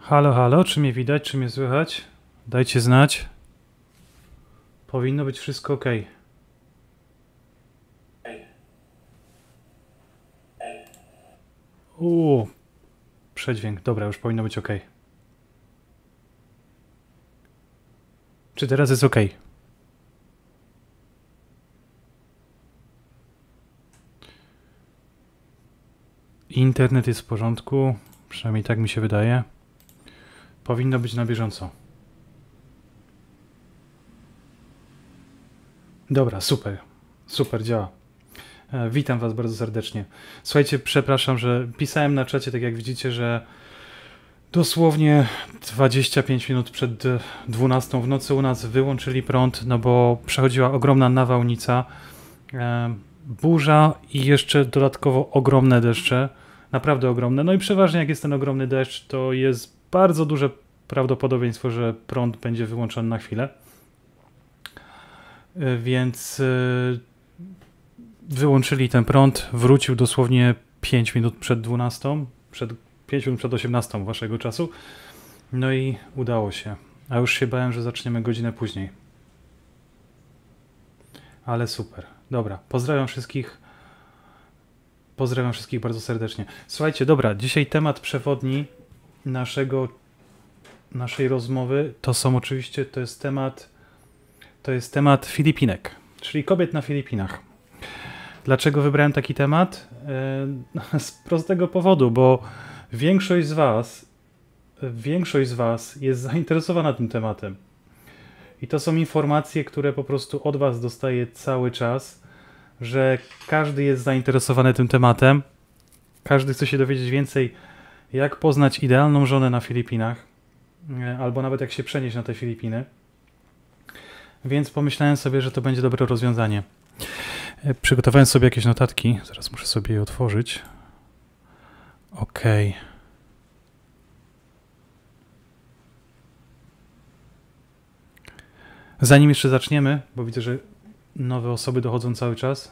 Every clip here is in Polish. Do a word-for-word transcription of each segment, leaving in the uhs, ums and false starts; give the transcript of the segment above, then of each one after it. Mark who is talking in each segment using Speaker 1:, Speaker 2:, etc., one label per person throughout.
Speaker 1: Halo, halo, czy mnie widać, czy mnie słychać? Dajcie znać. Powinno być wszystko ok. Uuu, przedźwięk. Dobra, już powinno być ok. Czy teraz jest ok? Internet jest w porządku, przynajmniej tak mi się wydaje. Powinno być na bieżąco. Dobra, super. Super, działa. E, witam was bardzo serdecznie. Słuchajcie, przepraszam, że pisałem na czacie, tak jak widzicie, że dosłownie dwadzieścia pięć minut przed dwunastą w nocy u nas wyłączyli prąd, no bo przechodziła ogromna nawałnica, e, burza i jeszcze dodatkowo ogromne deszcze. Naprawdę ogromne. No i przeważnie jak jest ten ogromny deszcz, to jest bardzo duże prawdopodobieństwo, że prąd będzie wyłączony na chwilę. E, więc e, wyłączyli ten prąd, wrócił dosłownie pięć minut przed dwunastą, przed pięć minut przed osiemnastą waszego czasu. No i udało się. A już się bałem, że zaczniemy godzinę później. Ale super. Dobra, pozdrawiam wszystkich. Pozdrawiam wszystkich bardzo serdecznie. Słuchajcie, dobra, dzisiaj temat przewodni naszego, naszej rozmowy to są oczywiście, to jest temat, to jest temat Filipinek, czyli kobiet na Filipinach. Dlaczego wybrałem taki temat? E, z prostego powodu, bo większość z was, większość z was jest zainteresowana tym tematem. I to są informacje, które po prostu od was dostaję cały czas, że każdy jest zainteresowany tym tematem. Każdy chce się dowiedzieć więcej, jak poznać idealną żonę na Filipinach, albo nawet jak się przenieść na te Filipiny. Więc pomyślałem sobie, że to będzie dobre rozwiązanie. Przygotowałem sobie jakieś notatki. Zaraz muszę sobie je otworzyć. Ok. Zanim jeszcze zaczniemy, bo widzę, że nowe osoby dochodzą cały czas.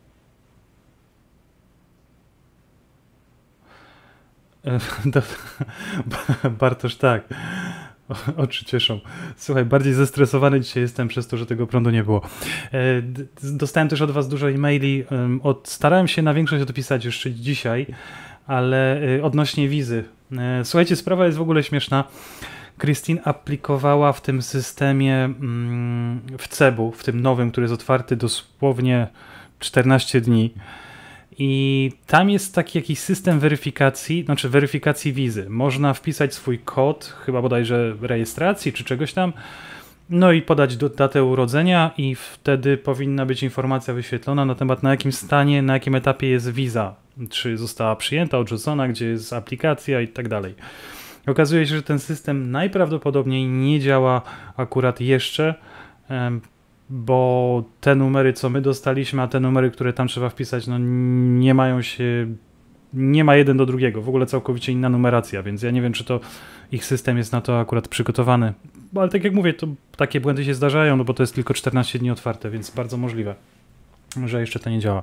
Speaker 1: Bartosz, tak. Oczy cieszą. Słuchaj, bardziej zestresowany dzisiaj jestem przez to, że tego prądu nie było. Dostałem też od was dużo e-maili. Od, starałem się na większość odpisać jeszcze dzisiaj, ale odnośnie wizy. Słuchajcie, sprawa jest w ogóle śmieszna. Christine aplikowała w tym systemie w Cebu, w tym nowym, który jest otwarty dosłownie czternaście dni. I tam jest taki jakiś system weryfikacji, znaczy weryfikacji wizy. Można wpisać swój kod, chyba bodajże rejestracji czy czegoś tam, no i podać do, datę urodzenia i wtedy powinna być informacja wyświetlona na temat, na jakim stanie, na jakim etapie jest wiza. Czy została przyjęta, odrzucona, gdzie jest aplikacja i tak dalej. Okazuje się, że ten system najprawdopodobniej nie działa akurat jeszcze, bo te numery, co my dostaliśmy, a te numery, które tam trzeba wpisać, no nie mają się, nie ma jeden do drugiego, w ogóle całkowicie inna numeracja, więc ja nie wiem, czy to ich system jest na to akurat przygotowany, bo, ale tak jak mówię, to takie błędy się zdarzają, no bo to jest tylko czternaście dni otwarte, więc bardzo możliwe, że jeszcze to nie działa.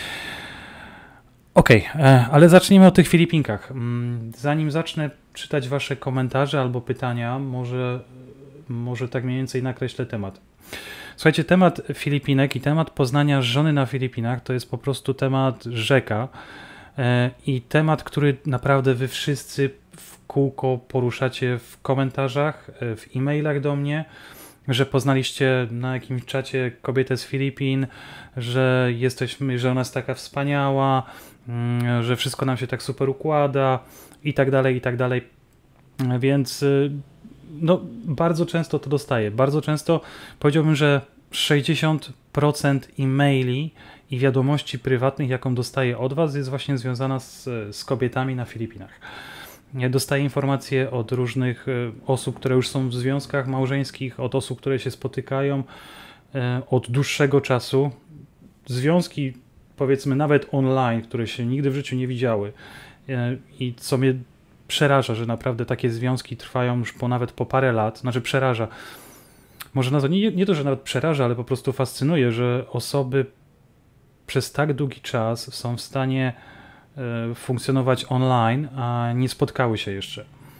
Speaker 1: Okej, okay, ale zacznijmy od tych Filipinkach. Zanim zacznę czytać wasze komentarze albo pytania, może, może tak mniej więcej nakreślę temat. Słuchajcie, temat Filipinek i temat poznania żony na Filipinach to jest po prostu temat rzeka i temat, który naprawdę wy wszyscy w kółko poruszacie w komentarzach, w e-mailach do mnie, że poznaliście na jakimś czacie kobietę z Filipin, że jesteśmy, że ona jest taka wspaniała, że wszystko nam się tak super układa i tak dalej, i tak dalej. Więc no, bardzo często to dostaję. Bardzo często powiedziałbym, że sześćdziesiąt procent e-maili i wiadomości prywatnych, jaką dostaję od was, jest właśnie związana z, z kobietami na Filipinach. Ja dostaję informacje od różnych osób, które już są w związkach małżeńskich, od osób, które się spotykają od dłuższego czasu. Związki, powiedzmy nawet online, które się nigdy w życiu nie widziały i co mnie przeraża, że naprawdę takie związki trwają już po nawet po parę lat, znaczy przeraża. Może na to, nie, nie to, że nawet przeraża, ale po prostu fascynuje, że osoby przez tak długi czas są w stanie e, funkcjonować online, a nie spotkały się jeszcze.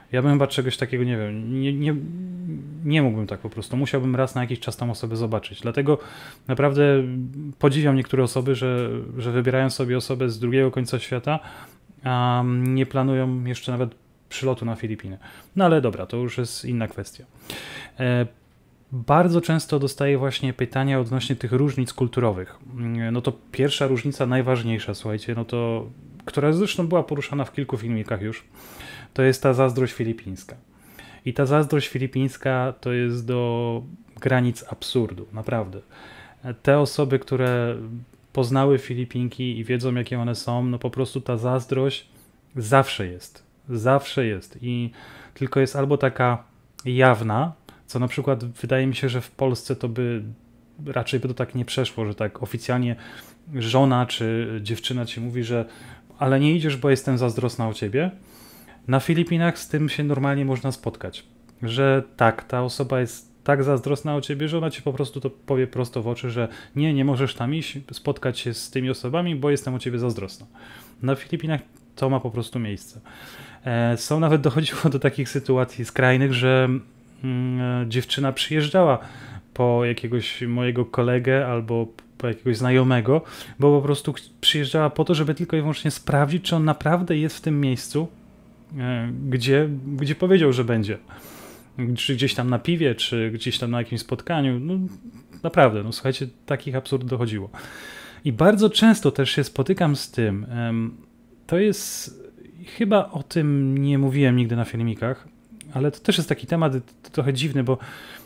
Speaker 1: Ja bym chyba czegoś takiego, nie wiem, nie, nie, nie mógłbym tak po prostu. Musiałbym raz na jakiś czas tą osobę zobaczyć. Dlatego naprawdę podziwiam niektóre osoby, że, że wybierają sobie osobę z drugiego końca świata, a nie planują jeszcze nawet przylotu na Filipiny. No ale dobra, to już jest inna kwestia. E, Bardzo często dostaję właśnie pytania odnośnie tych różnic kulturowych. No to pierwsza różnica, najważniejsza, słuchajcie, no to, która zresztą była poruszana w kilku filmikach już, to jest ta zazdrość filipińska. I ta zazdrość filipińska to jest do granic absurdu, naprawdę. Te osoby, które poznały Filipinki i wiedzą, jakie one są, no po prostu ta zazdrość zawsze jest. Zawsze jest. I tylko jest albo taka jawna, co na przykład wydaje mi się, że w Polsce to by raczej by to tak nie przeszło, że tak oficjalnie żona czy dziewczyna ci mówi, że ale nie idziesz, bo jestem zazdrosna o ciebie. Na Filipinach z tym się normalnie można spotkać, że tak, ta osoba jest tak zazdrosna o ciebie, że ona ci po prostu to powie prosto w oczy, że nie, nie możesz tam iść, spotkać się z tymi osobami, bo jestem o ciebie zazdrosna. Na Filipinach to ma po prostu miejsce. E, są nawet dochodziło do takich sytuacji skrajnych, że mm, dziewczyna przyjeżdżała po jakiegoś mojego kolegę albo po jakiegoś znajomego, bo po prostu przyjeżdżała po to, żeby tylko i wyłącznie sprawdzić, czy on naprawdę jest w tym miejscu, Gdzie, gdzie powiedział, że będzie. Czy gdzieś tam na piwie, czy gdzieś tam na jakimś spotkaniu. No naprawdę, no słuchajcie, takich absurdów dochodziło. I bardzo często też się spotykam z tym. To jest, chyba o tym nie mówiłem nigdy na filmikach, ale to też jest taki temat trochę dziwny, bo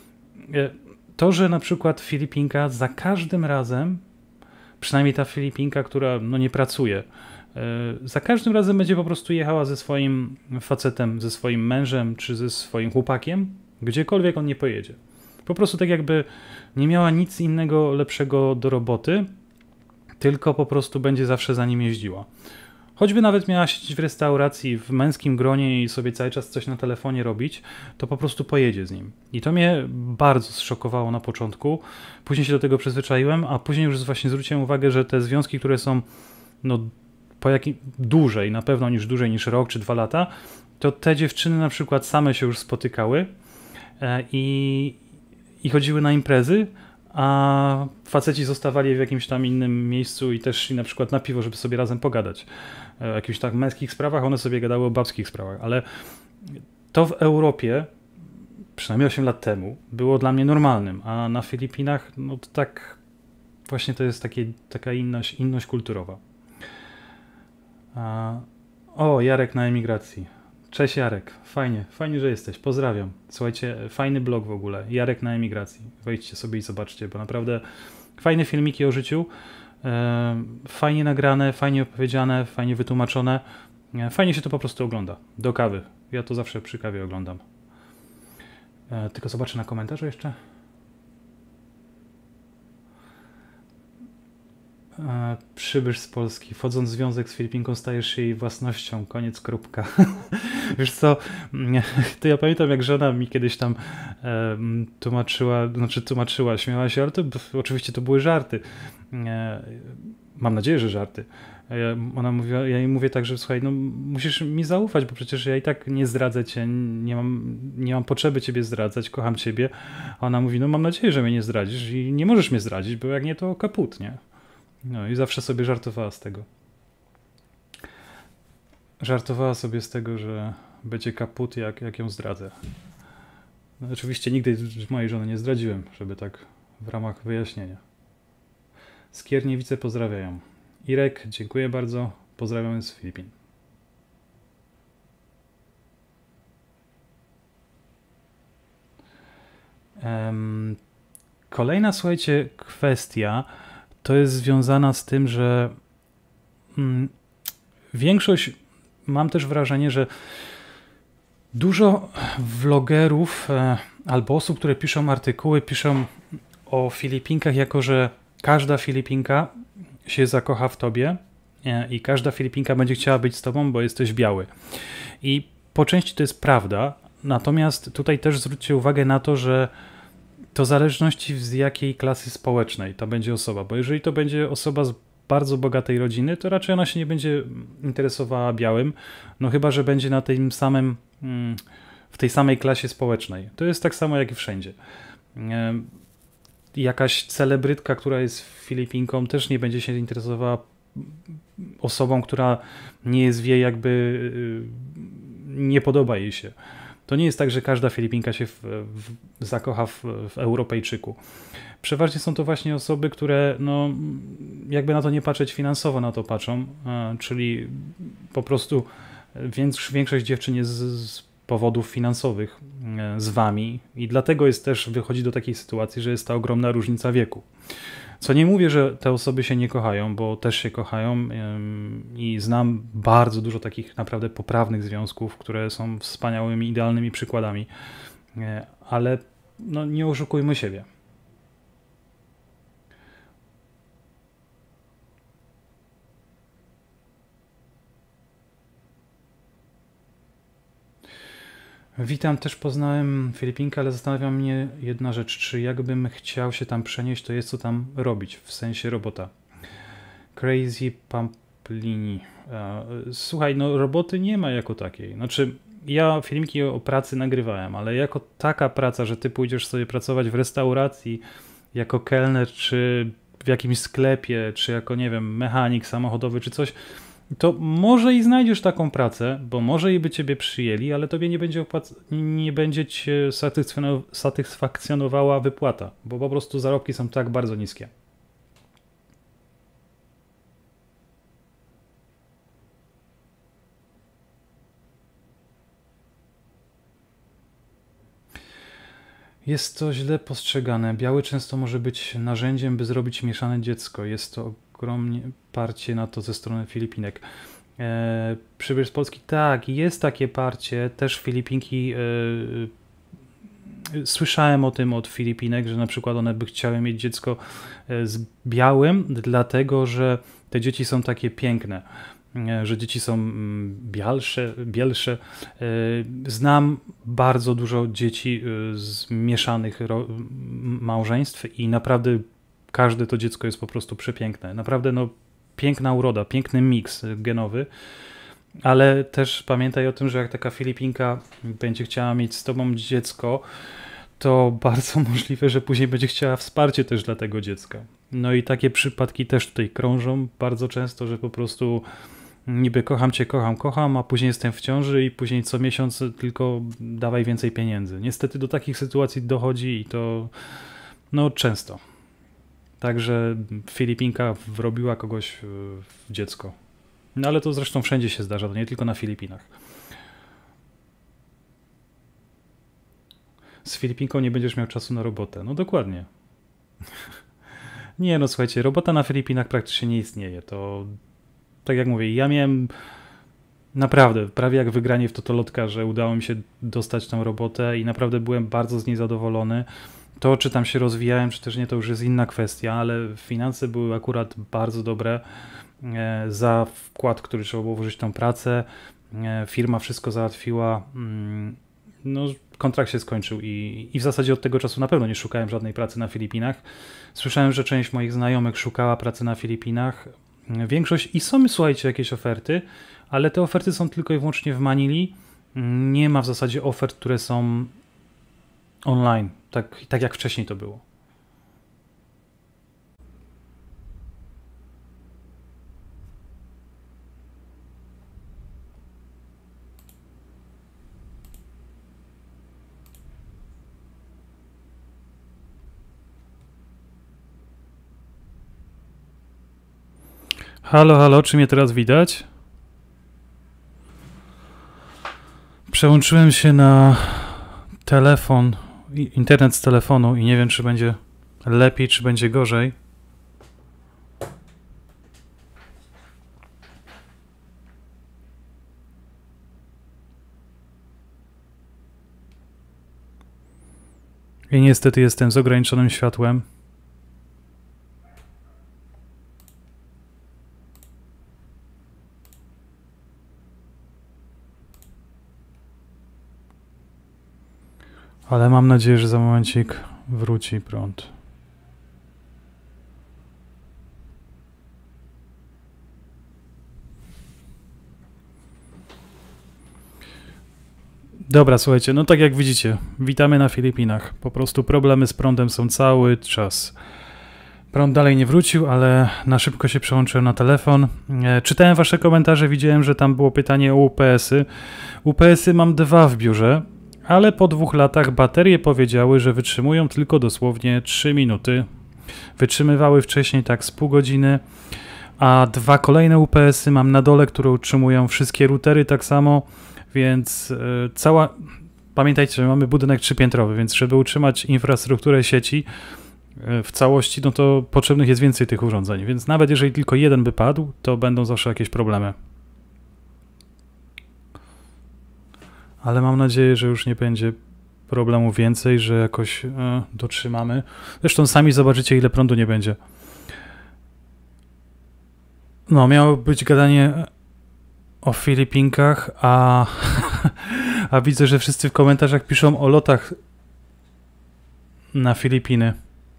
Speaker 1: to, że na przykład Filipinka za każdym razem, przynajmniej ta Filipinka, która no nie pracuje, za każdym razem będzie po prostu jechała ze swoim facetem, ze swoim mężem, czy ze swoim chłopakiem, gdziekolwiek on nie pojedzie. Po prostu tak jakby nie miała nic innego lepszego do roboty, tylko po prostu będzie zawsze za nim jeździła. Choćby nawet miała siedzieć w restauracji w męskim gronie i sobie cały czas coś na telefonie robić, to po prostu pojedzie z nim. I to mnie bardzo zszokowało na początku. Później się do tego przyzwyczaiłem, a później już właśnie zwróciłem uwagę, że te związki, które są no po jakim dłużej, na pewno niż dłużej niż rok czy dwa lata, to te dziewczyny na przykład same się już spotykały e, i, i chodziły na imprezy, a faceci zostawali w jakimś tam innym miejscu i też szli na przykład na piwo, żeby sobie razem pogadać. E, o jakichś tak męskich sprawach, one sobie gadały o babskich sprawach, ale to w Europie, przynajmniej osiem lat temu, było dla mnie normalnym, a na Filipinach, no to tak właśnie to jest takie, taka inność, inność kulturowa. O, Jarek na emigracji. Cześć Jarek, fajnie, fajnie, że jesteś, pozdrawiam. Słuchajcie, fajny blog w ogóle, Jarek na emigracji. Wejdźcie sobie i zobaczcie, bo naprawdę fajne filmiki o życiu, e, fajnie nagrane, fajnie opowiedziane, fajnie wytłumaczone. E, fajnie się to po prostu ogląda, do kawy. Ja to zawsze przy kawie oglądam. E, tylko zobaczę na komentarzu jeszcze. E, przybysz z Polski. Wchodząc w związek z Filipinką, stajesz się jej własnością. Koniec, kropka. Wiesz co, to ja pamiętam, jak żona mi kiedyś tam e, tłumaczyła, znaczy tłumaczyła, śmiała się, ale to oczywiście to były żarty. E, mam nadzieję, że żarty. E, ona mówiła, ja jej mówię tak, że słuchaj, no musisz mi zaufać, bo przecież ja i tak nie zdradzę cię, nie mam, nie mam potrzeby ciebie zdradzać, kocham ciebie. A ona mówi, no mam nadzieję, że mnie nie zdradzisz i nie możesz mnie zdradzić, bo jak nie, to kaput, nie? No i zawsze sobie żartowała z tego. Żartowała sobie z tego, że będzie kaput, jak, jak ją zdradzę. No, oczywiście nigdy mojej żony nie zdradziłem, żeby tak w ramach wyjaśnienia. Skierniewice pozdrawiają. Irek, dziękuję bardzo. Pozdrawiam z Filipin. Um, kolejna, słuchajcie, kwestia to jest związana z tym, że mm, większość, mam też wrażenie, że dużo vlogerów e, albo osób, które piszą artykuły, piszą o Filipinkach, jako że każda Filipinka się zakocha w tobie e, i każda Filipinka będzie chciała być z tobą, bo jesteś biały. I po części to jest prawda, natomiast tutaj też zwróćcie uwagę na to, że to w zależności z jakiej klasy społecznej to będzie osoba, bo jeżeli to będzie osoba z bardzo bogatej rodziny, to raczej ona się nie będzie interesowała białym, no chyba że będzie na tym samym, w tej samej klasie społecznej. To jest tak samo jak i wszędzie. Jakaś celebrytka, która jest Filipinką, też nie będzie się interesowała osobą, która nie jest wie, jakby nie podoba jej się. To nie jest tak, że każda Filipinka się w, w, zakocha w, w Europejczyku. Przeważnie są to właśnie osoby, które no, jakby na to nie patrzeć finansowo na to patrzą, a, czyli po prostu większość dziewczyn jest z, z powodów finansowych e, z wami i dlatego jest też, wychodzi do takiej sytuacji, że jest ta ogromna różnica wieku. Co nie mówię, że te osoby się nie kochają, bo też się kochają i znam bardzo dużo takich naprawdę poprawnych związków, które są wspaniałymi, idealnymi przykładami, ale no, nie oszukujmy siebie. Witam, też poznałem Filipinkę, ale zastanawia mnie jedna rzecz, czy jakbym chciał się tam przenieść, to jest co tam robić, w sensie robota. Crazy Pamplini. Słuchaj, no roboty nie ma jako takiej. Znaczy, ja filmiki o pracy nagrywałem, ale jako taka praca, że ty pójdziesz sobie pracować w restauracji jako kelner, czy w jakimś sklepie, czy jako, nie wiem, mechanik samochodowy, czy coś, to może i znajdziesz taką pracę, bo może i by ciebie przyjęli, ale tobie nie będzie, opłac- nie będzie cię satysfakcjonowała wypłata, bo po prostu zarobki są tak bardzo niskie. Jest to źle postrzegane. Biały często może być narzędziem, by zrobić mieszane dziecko. Jest to ogromnie parcie na to ze strony Filipinek. E, przybierz z Polski, tak, jest takie parcie, też Filipinki, e, e, słyszałem o tym od Filipinek, że na przykład one by chciały mieć dziecko z białym, dlatego że te dzieci są takie piękne, że dzieci są bialsze, bielsze. Znam bardzo dużo dzieci z mieszanych małżeństw i naprawdę każde to dziecko jest po prostu przepiękne. Naprawdę no, piękna uroda, piękny miks genowy, ale też pamiętaj o tym, że jak taka Filipinka będzie chciała mieć z tobą dziecko, to bardzo możliwe, że później będzie chciała wsparcie też dla tego dziecka. No i takie przypadki też tutaj krążą bardzo często, że po prostu niby kocham cię, kocham, kocham, a później jestem w ciąży i później co miesiąc tylko dawaj więcej pieniędzy. Niestety do takich sytuacji dochodzi i to no często. Także Filipinka wrobiła kogoś w dziecko. No ale to zresztą wszędzie się zdarza, to nie tylko na Filipinach. Z Filipinką nie będziesz miał czasu na robotę. No dokładnie. Nie no, słuchajcie, robota na Filipinach praktycznie nie istnieje. To tak jak mówię, ja miałem naprawdę prawie jak wygranie w totolotka, że udało mi się dostać tą robotę i naprawdę byłem bardzo z niej zadowolony. To, czy tam się rozwijałem, czy też nie, to już jest inna kwestia, ale finanse były akurat bardzo dobre za wkład, który trzeba było włożyć w tą pracę. Firma wszystko załatwiła. No, kontrakt się skończył i, i w zasadzie od tego czasu na pewno nie szukałem żadnej pracy na Filipinach. Słyszałem, że część moich znajomych szukała pracy na Filipinach. Większość i są, słuchajcie, jakieś oferty, ale te oferty są tylko i wyłącznie w Manili. Nie ma w zasadzie ofert, które są online, tak, tak jak wcześniej to było. Halo, halo, czy mnie teraz widać? Przełączyłem się na telefon, internet z telefonu i nie wiem, czy będzie lepiej, czy będzie gorzej. I niestety jestem z ograniczonym światłem. Ale mam nadzieję, że za momencik wróci prąd. Dobra, słuchajcie, no tak jak widzicie, witamy na Filipinach. Po prostu problemy z prądem są cały czas. Prąd dalej nie wrócił, ale na szybko się przełączyłem na telefon. E, czytałem wasze komentarze, widziałem, że tam było pytanie o U P S-y. U P S-y mam dwa w biurze, ale po dwóch latach baterie powiedziały, że wytrzymują tylko dosłownie trzy minuty. Wytrzymywały wcześniej tak z pół godziny, a dwa kolejne U P S-y mam na dole, które utrzymują wszystkie routery tak samo, więc e, cała... Pamiętajcie, że mamy budynek trzypiętrowy, więc żeby utrzymać infrastrukturę sieci w całości, no to potrzebnych jest więcej tych urządzeń, więc nawet jeżeli tylko jeden by padł, to będą zawsze jakieś problemy. Ale mam nadzieję, że już nie będzie problemu więcej, że jakoś e, dotrzymamy. Zresztą sami zobaczycie, ile prądu nie będzie. No, miało być gadanie o Filipinkach, a, a widzę, że wszyscy w komentarzach piszą o lotach na Filipiny.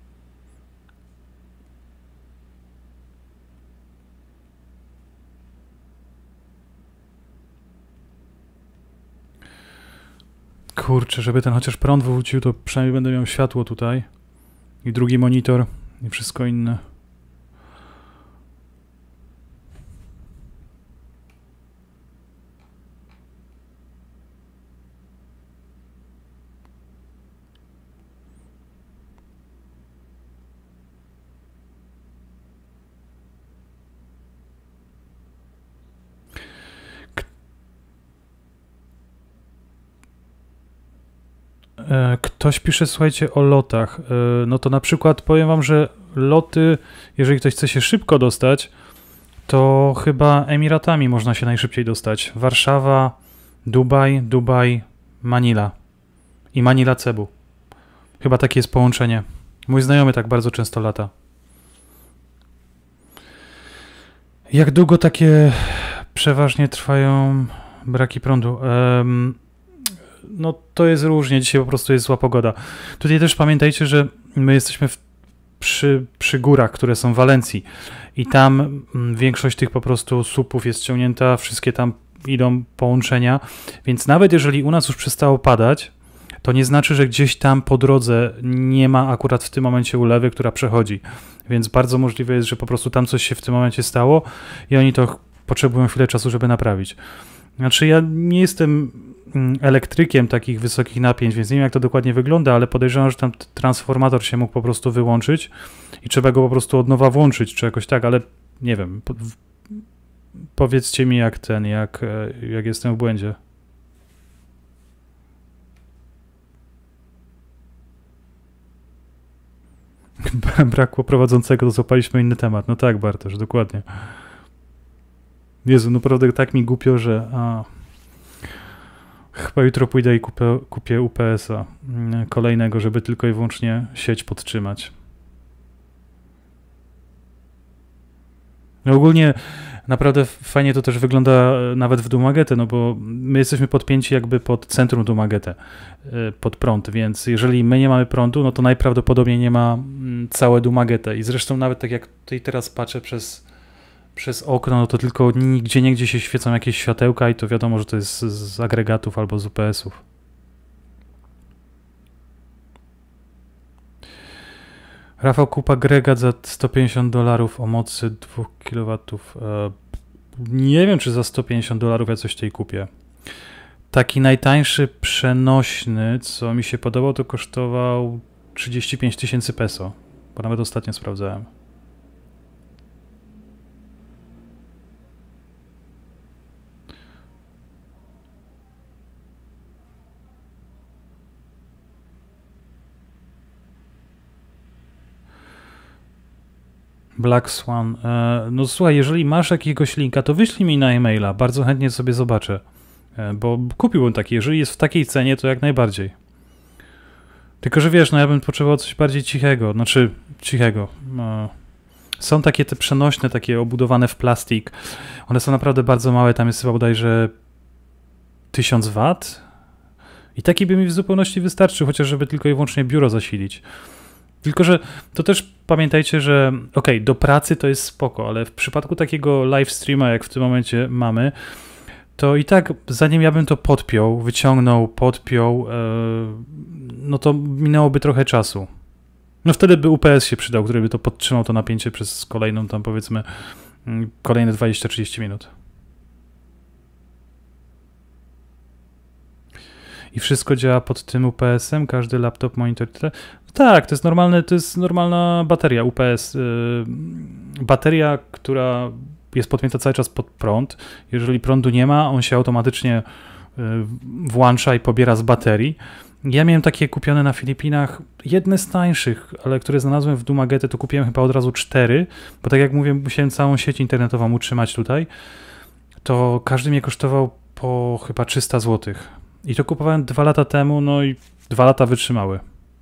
Speaker 1: Kurczę, żeby ten chociaż prąd wrócił, to przynajmniej będę miał światło tutaj. I drugi monitor i wszystko inne. Ktoś pisze, słuchajcie, o lotach. No to na przykład powiem wam, że loty, jeżeli ktoś chce się szybko dostać, to chyba Emiratami można się najszybciej dostać. Warszawa, Dubaj, Dubaj, Manila i Manila Cebu. Chyba takie jest połączenie. Mój znajomy tak bardzo często lata. Jak długo takie przeważnie trwają braki prądu? Um, No to jest różnie, dzisiaj po prostu jest zła pogoda. Tutaj też pamiętajcie, że my jesteśmy w, przy, przy górach, które są w Walencji i tam m, większość tych po prostu słupów jest ściągnięta, wszystkie tam idą połączenia, więc nawet jeżeli u nas już przestało padać, to nie znaczy, że gdzieś tam po drodze nie ma akurat w tym momencie ulewy, która przechodzi, więc bardzo możliwe jest, że po prostu tam coś się w tym momencie stało i oni to potrzebują chwilę czasu, żeby naprawić. Znaczy ja nie jestem elektrykiem takich wysokich napięć, więc nie wiem, jak to dokładnie wygląda, ale podejrzewam, że tam transformator się mógł po prostu wyłączyć i trzeba go po prostu od nowa włączyć, czy jakoś tak, ale nie wiem. Po, w, powiedzcie mi, jak ten, jak, jak jestem w błędzie. Brakło prowadzącego, to zapaliśmy inny temat. No tak, Bartosz, dokładnie. Jezu, naprawdę tak mi głupio, że... A... Chyba jutro pójdę i kupię, kupię U P S-a kolejnego, żeby tylko i wyłącznie sieć podtrzymać. No ogólnie naprawdę fajnie to też wygląda nawet w Dumaguete, no bo my jesteśmy podpięci jakby pod centrum Dumaguete, pod prąd, więc jeżeli my nie mamy prądu, no to najprawdopodobniej nie ma całe Dumaguete. I zresztą nawet tak jak tutaj teraz patrzę przez, przez okno, no to tylko nigdzie, niegdzie się świecą jakieś światełka i to wiadomo, że to jest z, z agregatów albo z U P S-ów. Rafał, kup agregat za sto pięćdziesiąt dolarów o mocy dwóch kilowatów. Nie wiem, czy za sto pięćdziesiąt dolarów ja coś tutaj kupię. Taki najtańszy przenośny, co mi się podobał, to kosztował trzydzieści pięć tysięcy peso, bo nawet ostatnio sprawdzałem. Black Swan. No słuchaj, jeżeli masz jakiegoś linka, to wyślij mi na e-maila. Bardzo chętnie sobie zobaczę. Bo kupiłbym taki. Jeżeli jest w takiej cenie, to jak najbardziej. Tylko, że wiesz, no ja bym potrzebował coś bardziej cichego. Znaczy, cichego. Są takie te przenośne, takie obudowane w plastik. One są naprawdę bardzo małe. Tam jest chyba bodajże tysiąc watów. I taki by mi w zupełności wystarczył, chociaż żeby tylko i wyłącznie biuro zasilić. Tylko, że to też pamiętajcie, że okej, okay, do pracy to jest spoko, ale w przypadku takiego live streama, jak w tym momencie mamy, to i tak zanim ja bym to podpiął, wyciągnął, podpiął, no to minęłoby trochę czasu. No wtedy by U P S się przydał, który by to podtrzymał to napięcie przez kolejną tam powiedzmy kolejne dwadzieścia trzydzieści minut. I wszystko działa pod tym U P S-em, każdy laptop, monitor, tyle. Tak, to jest normalne, to jest normalna bateria U P S. Bateria, która jest podpięta cały czas pod prąd. Jeżeli prądu nie ma, on się automatycznie włącza i pobiera z baterii. Ja miałem takie kupione na Filipinach, jedne z tańszych, ale które znalazłem w Dumaguete, to kupiłem chyba od razu cztery, bo tak jak mówię, musiałem całą sieć internetową utrzymać tutaj, to każdy mnie kosztował po chyba trzysta złotych. I to kupowałem dwa lata temu, no i dwa lata wytrzymały.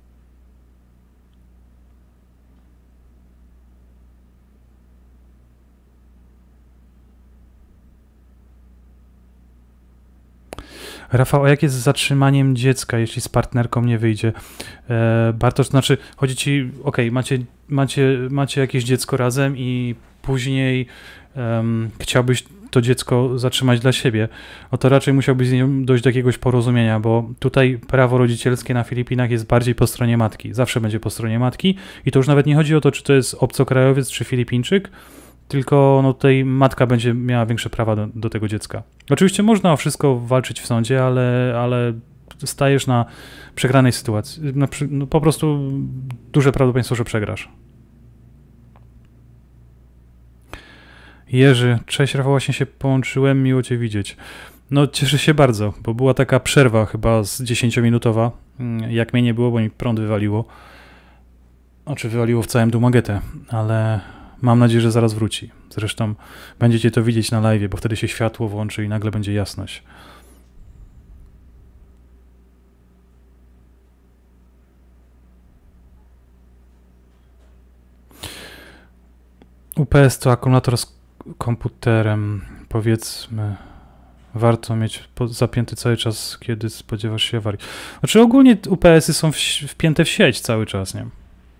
Speaker 1: Rafał, a jak jest z zatrzymaniem dziecka, jeśli z partnerką nie wyjdzie? E, Bartosz, znaczy, chodzi ci, okej, okay, macie, macie, macie jakieś dziecko razem i później um, chciałbyś to dziecko zatrzymać dla siebie, no to raczej musiałbyś z nią dojść do jakiegoś porozumienia, bo tutaj prawo rodzicielskie na Filipinach jest bardziej po stronie matki. Zawsze będzie po stronie matki i to już nawet nie chodzi o to, czy to jest obcokrajowiec, czy Filipińczyk, tylko no tutaj matka będzie miała większe prawa do, do tego dziecka. Oczywiście można o wszystko walczyć w sądzie, ale, ale stajesz na przegranej sytuacji. Na, no po prostu duże prawdopodobieństwo, że przegrasz. Jerzy, cześć Rafał, właśnie się połączyłem, miło Cię widzieć. No cieszę się bardzo, bo była taka przerwa chyba z dziesięciominutowa, jak mnie nie było, bo mi prąd wywaliło. Oczy wywaliło w całym Dumaguete, ale mam nadzieję, że zaraz wróci. Zresztą będziecie to widzieć na live, bo wtedy się światło włączy i nagle będzie jasność. U P S to akumulator z komputerem, powiedzmy, warto mieć zapięty cały czas, kiedy spodziewasz się awarii. Znaczy ogólnie U P S-y są wpięte w sieć cały czas, nie?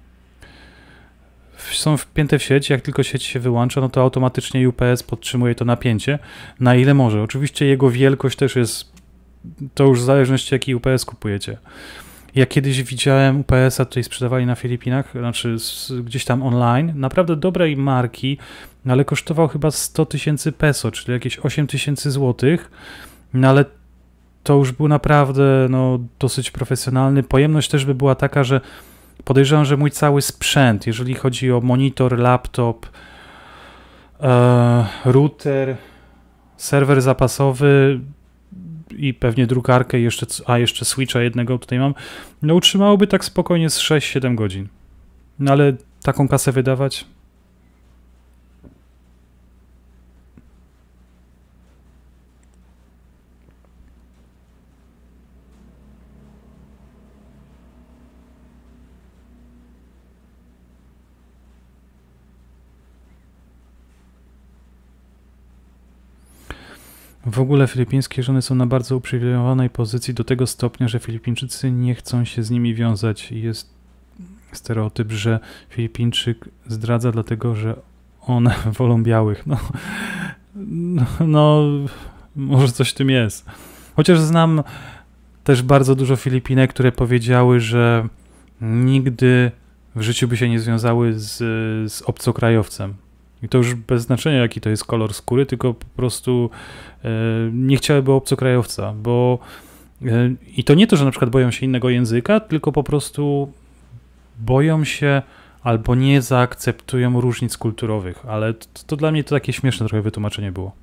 Speaker 1: Są wpięte w sieć, jak tylko sieć się wyłącza, no to automatycznie U P S podtrzymuje to napięcie, na ile może. Oczywiście jego wielkość też jest, to już w zależności jaki U P S kupujecie. Ja kiedyś widziałem U P S-a, tutaj sprzedawali na Filipinach, znaczy z, gdzieś tam online, naprawdę dobrej marki, ale kosztował chyba sto tysięcy peso, czyli jakieś osiem tysięcy złotych, no ale to już był naprawdę no, dosyć profesjonalny. Pojemność też by była taka, że podejrzewam, że mój cały sprzęt, jeżeli chodzi o monitor, laptop, e, router, serwer zapasowy i pewnie drukarkę, jeszcze, a jeszcze switcha jednego tutaj mam, no utrzymałoby tak spokojnie z sześć siedem godzin. No ale taką kasę wydawać? W ogóle filipińskie żony są na bardzo uprzywilejowanej pozycji do tego stopnia, że Filipińczycy nie chcą się z nimi wiązać. Jest stereotyp, że Filipińczyk zdradza dlatego, że one wolą białych. No, no, no może coś w tym jest. Chociaż znam też bardzo dużo Filipinek, które powiedziały, że nigdy w życiu by się nie związały z, z obcokrajowcem. I to już bez znaczenia, jaki to jest kolor skóry, tylko po prostu e, nie chciałyby obcokrajowca, bo e, i to nie to, że na przykład boją się innego języka, tylko po prostu boją się albo nie zaakceptują różnic kulturowych, ale to, to dla mnie to takie śmieszne trochę wytłumaczenie było.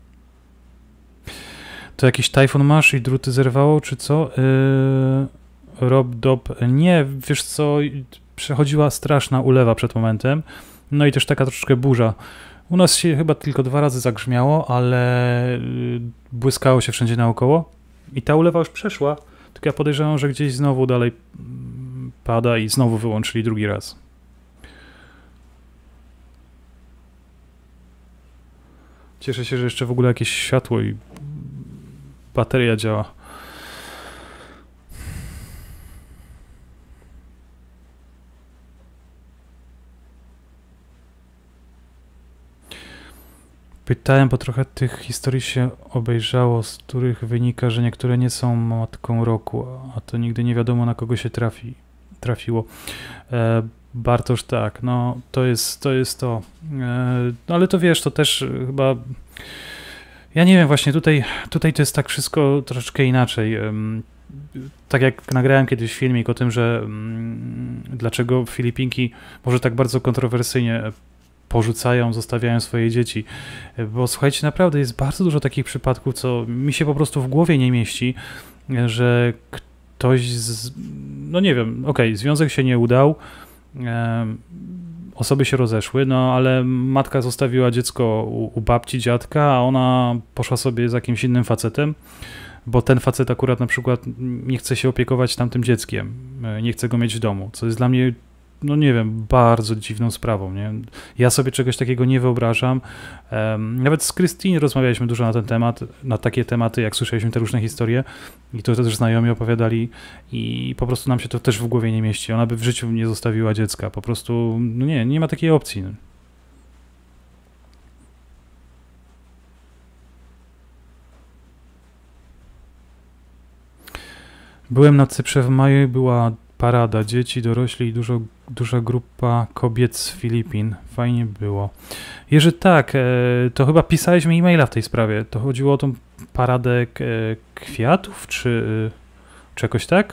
Speaker 1: To jakiś tajfun masz i druty zerwało, czy co? Yy, Rob Dob, nie, wiesz co, przechodziła straszna ulewa przed momentem, no i też taka troszeczkę burza. U nas się chyba tylko dwa razy zagrzmiało, ale błyskało się wszędzie naokoło i ta ulewa już przeszła, tylko ja podejrzewam, że gdzieś znowu dalej pada i znowu wyłączyli drugi raz. Cieszę się, że jeszcze w ogóle jakieś światło i bateria działa. Pytałem, bo trochę tych historii się obejrzało, z których wynika, że niektóre nie są matką roku, a to nigdy nie wiadomo, na kogo się trafi, trafiło. E, Bartosz, tak, no to jest to. Jest to. E, no ale to wiesz, to też chyba... Ja nie wiem, właśnie tutaj, tutaj to jest tak wszystko troszeczkę inaczej. Tak jak nagrałem kiedyś filmik o tym, że mm, dlaczego Filipinki może tak bardzo kontrowersyjnie porzucają, zostawiają swoje dzieci. Bo słuchajcie, naprawdę jest bardzo dużo takich przypadków, co mi się po prostu w głowie nie mieści, że ktoś, z, no nie wiem, okej, okay, związek się nie udał, e, osoby się rozeszły, no ale matka zostawiła dziecko u, u babci, dziadka, a ona poszła sobie z jakimś innym facetem, bo ten facet akurat na przykład nie chce się opiekować tamtym dzieckiem, nie chce go mieć w domu, co jest dla mnie, no nie wiem, bardzo dziwną sprawą, nie? Ja sobie czegoś takiego nie wyobrażam. Um, nawet z Krystyną rozmawialiśmy dużo na ten temat, na takie tematy, jak słyszeliśmy te różne historie i to też znajomi opowiadali i po prostu nam się to też w głowie nie mieści. Ona by w życiu nie zostawiła dziecka, po prostu, no nie, nie ma takiej opcji. Byłem na Cyprze w maju i była parada, dzieci, dorośli i dużo, duża grupa kobiet z Filipin. Fajnie było. Jerzy, tak, to chyba pisałeś mi e-maila w tej sprawie. To chodziło o tą paradę kwiatów, czy, czy jakoś tak?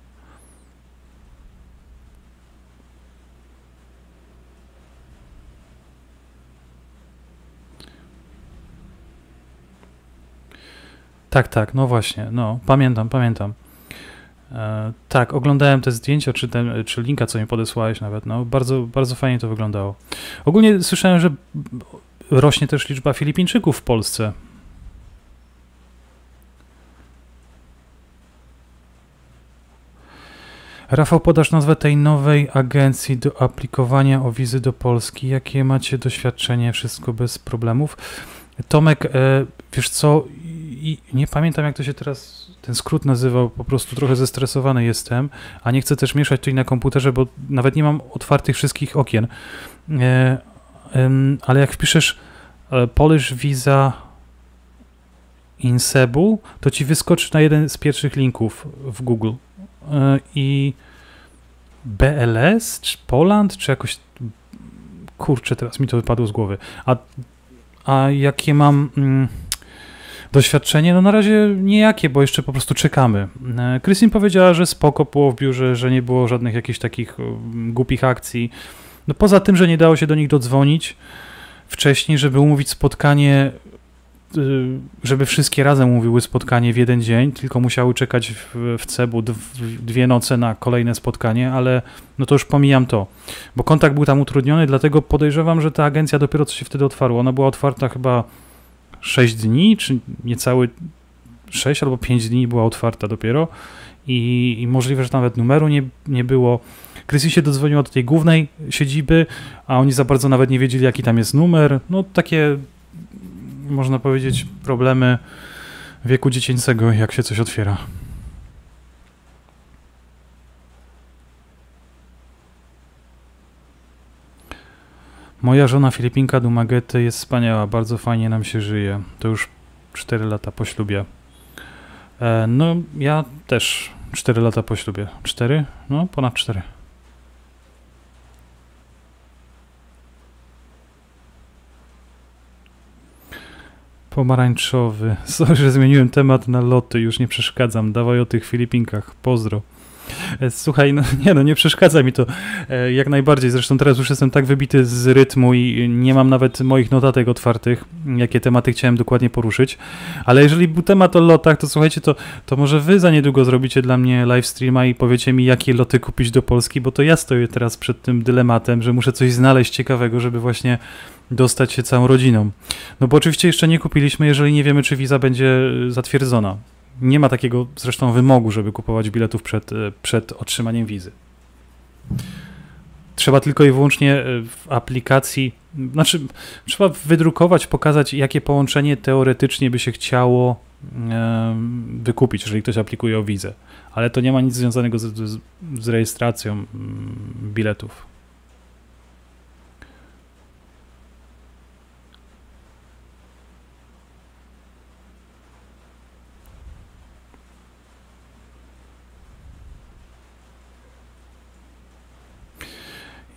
Speaker 1: Tak, tak, no właśnie, no, pamiętam, pamiętam. E, tak, oglądałem te zdjęcia, czy, ten, czy linka, co mi podesłałeś nawet, no, bardzo, bardzo fajnie to wyglądało. Ogólnie słyszałem, że rośnie też liczba Filipińczyków w Polsce. Rafał, podasz nazwę tej nowej agencji do aplikowania o wizy do Polski. Jakie macie doświadczenie? Wszystko bez problemów. Tomek, e, wiesz co, i nie pamiętam, jak to się teraz, ten skrót nazywał, po prostu trochę zestresowany jestem, a nie chcę też mieszać tutaj na komputerze, bo nawet nie mam otwartych wszystkich okien. E, e, ale jak wpiszesz e, Polish Visa in Cebu, to ci wyskoczy na jeden z pierwszych linków w Google. E, I B L S, czy Poland, czy jakoś, kurczę, teraz mi to wypadło z głowy. A, a jakie mam... Mm, doświadczenie, no na razie nijakie, bo jeszcze po prostu czekamy. Krystyn powiedziała, że spoko było w biurze, że nie było żadnych jakichś takich głupich akcji. No poza tym, że nie dało się do nich dodzwonić wcześniej, żeby umówić spotkanie, żeby wszystkie razem umówiły spotkanie w jeden dzień, tylko musiały czekać w, w Cebu dwie noce na kolejne spotkanie, ale no to już pomijam to, bo kontakt był tam utrudniony, dlatego podejrzewam, że ta agencja dopiero co się wtedy otwarła. Ona była otwarta chyba sześć dni, czy niecałe sześć albo pięć dni była otwarta dopiero i, i możliwe, że nawet numeru nie, nie było. Krysy się dodzwoniła do tej głównej siedziby, a oni za bardzo nawet nie wiedzieli, jaki tam jest numer. No takie, można powiedzieć, problemy wieku dziecięcego, jak się coś otwiera. Moja żona Filipinka Dumagety jest wspaniała, bardzo fajnie nam się żyje. To już cztery lata po ślubie. E, no, ja też cztery lata po ślubie. cztery? No, ponad cztery. Pomarańczowy. Sorry, że zmieniłem temat na loty, już nie przeszkadzam. Dawaj o tych Filipinkach. Pozdro. Słuchaj, no nie no, nie przeszkadza mi to e, jak najbardziej, zresztą teraz już jestem tak wybity z rytmu i nie mam nawet moich notatek otwartych, jakie tematy chciałem dokładnie poruszyć, ale jeżeli był temat o lotach, to słuchajcie, to, to może wy za niedługo zrobicie dla mnie live streama i powiecie mi, jakie loty kupić do Polski, bo to ja stoję teraz przed tym dylematem, że muszę coś znaleźć ciekawego, żeby właśnie dostać się całą rodziną. No bo oczywiście jeszcze nie kupiliśmy, jeżeli nie wiemy, czy wiza będzie zatwierdzona. Nie ma takiego zresztą wymogu, żeby kupować biletów przed, przed otrzymaniem wizy. Trzeba tylko i wyłącznie w aplikacji, znaczy trzeba wydrukować, pokazać, jakie połączenie teoretycznie by się chciało e, wykupić, jeżeli ktoś aplikuje o wizę. Ale to nie ma nic związanego z, z, z rejestracją biletów.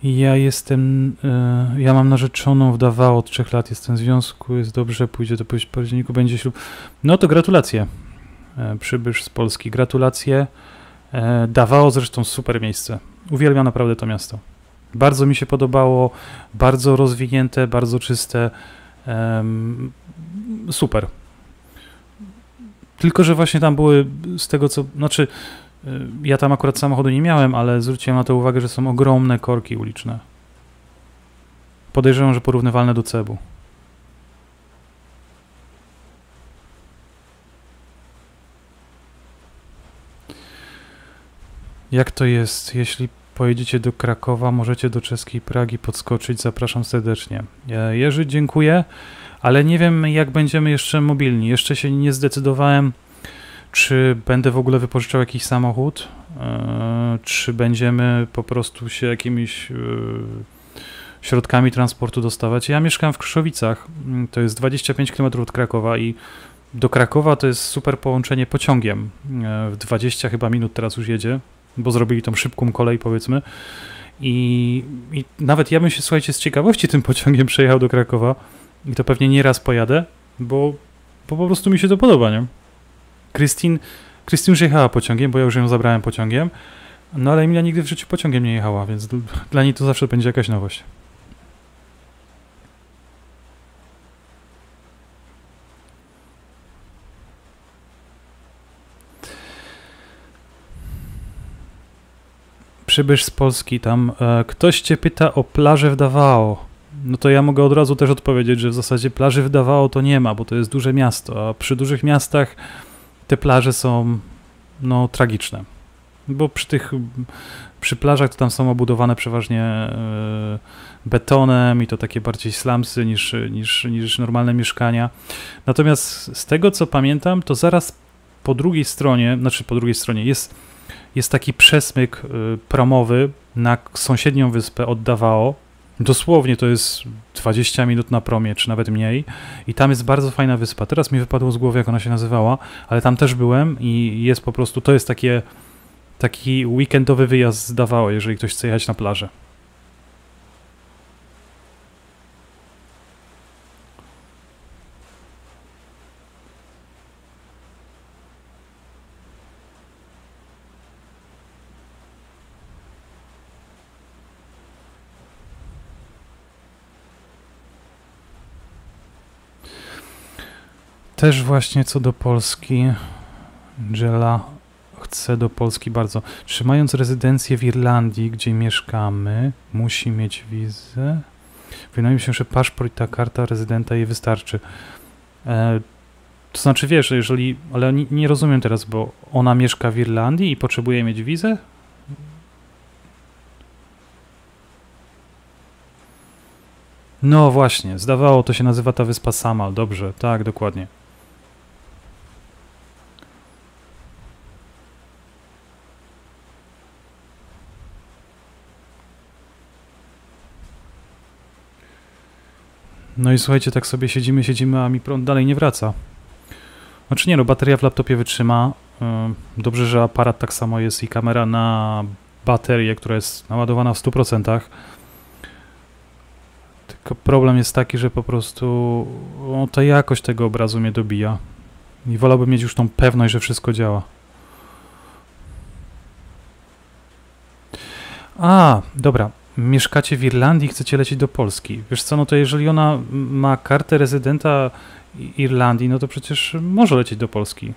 Speaker 1: Ja jestem, y, ja mam narzeczoną w Davao od trzech lat, jestem w związku, jest dobrze, pójdzie do październiku, będzie ślub. No to gratulacje, e, przybysz z Polski, gratulacje. E, Davao zresztą super miejsce, uwielbiam naprawdę to miasto. Bardzo mi się podobało, bardzo rozwinięte, bardzo czyste, em, super. Tylko że właśnie tam były z tego co, znaczy y, ja tam akurat samochodu nie miałem, ale zwróciłem na to uwagę, że są ogromne korki uliczne. Podejrzewam, że porównywalne do Cebu. Jak to jest, jeśli pojedziecie do Krakowa, możecie do czeskiej Pragi podskoczyć, zapraszam serdecznie. E, Jerzy, dziękuję, ale nie wiem, jak będziemy jeszcze mobilni. Jeszcze się nie zdecydowałem, czy będę w ogóle wypożyczał jakiś samochód, e, czy będziemy po prostu się jakimiś e, środkami transportu dostawać. Ja mieszkam w Krzeszowicach, mm, to jest dwadzieścia pięć kilometrów od Krakowa i do Krakowa to jest super połączenie pociągiem. E, w dwadzieścia chyba minut teraz już jedzie, bo zrobili tą szybką kolej, powiedzmy. I, I nawet ja bym się, słuchajcie, z ciekawości tym pociągiem przejechał do Krakowa i to pewnie nie raz pojadę, bo, bo po prostu mi się to podoba, nie? Christine, Christine już jechała pociągiem, bo ja już ją zabrałem pociągiem, no ale Emilia nigdy w życiu pociągiem nie jechała, więc d- dla niej to zawsze będzie jakaś nowość. Przybysz z Polski, tam e, ktoś cię pyta o plażę w Davao. No to ja mogę od razu też odpowiedzieć, że w zasadzie plaży w Davao to nie ma, bo to jest duże miasto, a przy dużych miastach te plaże są, no, tragiczne. Bo przy tych, przy plażach to tam są obudowane przeważnie e, betonem i to takie bardziej slumsy niż, niż, niż normalne mieszkania. Natomiast z tego, co pamiętam, to zaraz po drugiej stronie, znaczy po drugiej stronie jest, jest taki przesmyk y, promowy na k- sąsiednią wyspę od Davao. Dosłownie to jest dwadzieścia minut na promie, czy nawet mniej. I tam jest bardzo fajna wyspa. Teraz mi wypadło z głowy, jak ona się nazywała, ale tam też byłem i jest po prostu, to jest takie, taki weekendowy wyjazd z Davao, jeżeli ktoś chce jechać na plażę. Też właśnie co do Polski, Angela chce do Polski bardzo. Trzymając rezydencję w Irlandii, gdzie mieszkamy, musi mieć wizę. Wydaje mi się, że paszport i ta karta rezydenta jej wystarczy. E, to znaczy, wiesz, jeżeli, ale nie, nie rozumiem teraz, bo ona mieszka w Irlandii i potrzebuje mieć wizę? No właśnie, zdawało to się nazywa ta wyspa Samal, dobrze, tak, dokładnie. No i słuchajcie, tak sobie siedzimy, siedzimy, a mi prąd dalej nie wraca. Znaczy nie no, bateria w laptopie wytrzyma. Ym, Dobrze, że aparat tak samo jest i kamera na baterię, która jest naładowana w stu procentach. Tylko problem jest taki, że po prostu o, ta jakość tego obrazu mnie dobija. I wolałbym mieć już tą pewność, że wszystko działa. A, dobra. Mieszkacie w Irlandii i chcecie lecieć do Polski. Wiesz co, no to jeżeli ona ma kartę rezydenta I- Irlandii, no to przecież może lecieć do Polski.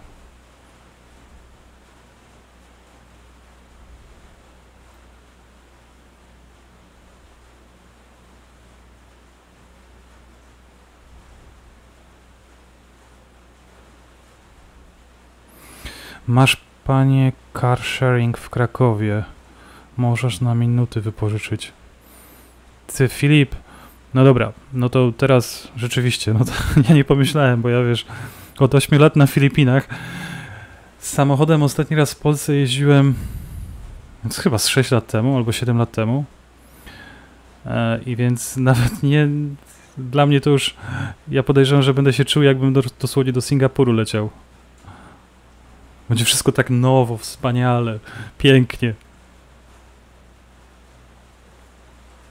Speaker 1: Masz, panie, car sharing w Krakowie. Możesz na minuty wypożyczyć. Ty, Filip, no dobra, no to teraz rzeczywiście, no to ja nie pomyślałem, bo ja wiesz, od ośmiu lat na Filipinach. Z samochodem ostatni raz w Polsce jeździłem no, chyba z sześć lat temu albo siedem lat temu. E, I więc nawet nie, dla mnie to już, ja podejrzewam, że będę się czuł, jakbym do, dosłownie do Singapuru leciał. Będzie wszystko tak nowo, wspaniale, pięknie.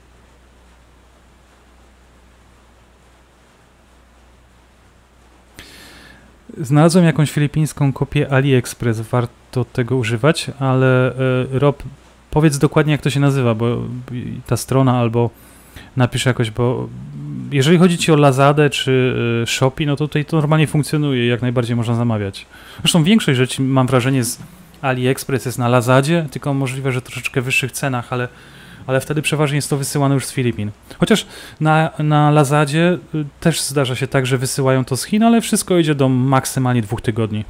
Speaker 1: Znalazłem jakąś filipińską kopię AliExpress, warto tego używać, ale y, Rob, powiedz dokładnie, jak to się nazywa, bo ta strona, albo napisz jakoś, bo jeżeli chodzi ci o Lazadę czy y, Shopee, no to tutaj to normalnie funkcjonuje, jak najbardziej można zamawiać. Zresztą większość rzeczy, mam wrażenie, z AliExpress jest na Lazadzie, tylko możliwe, że troszeczkę wyższych cenach, ale, ale wtedy przeważnie jest to wysyłane już z Filipin. Chociaż na, na Lazadzie y, też zdarza się tak, że wysyłają to z Chin, ale wszystko idzie do maksymalnie dwóch tygodni.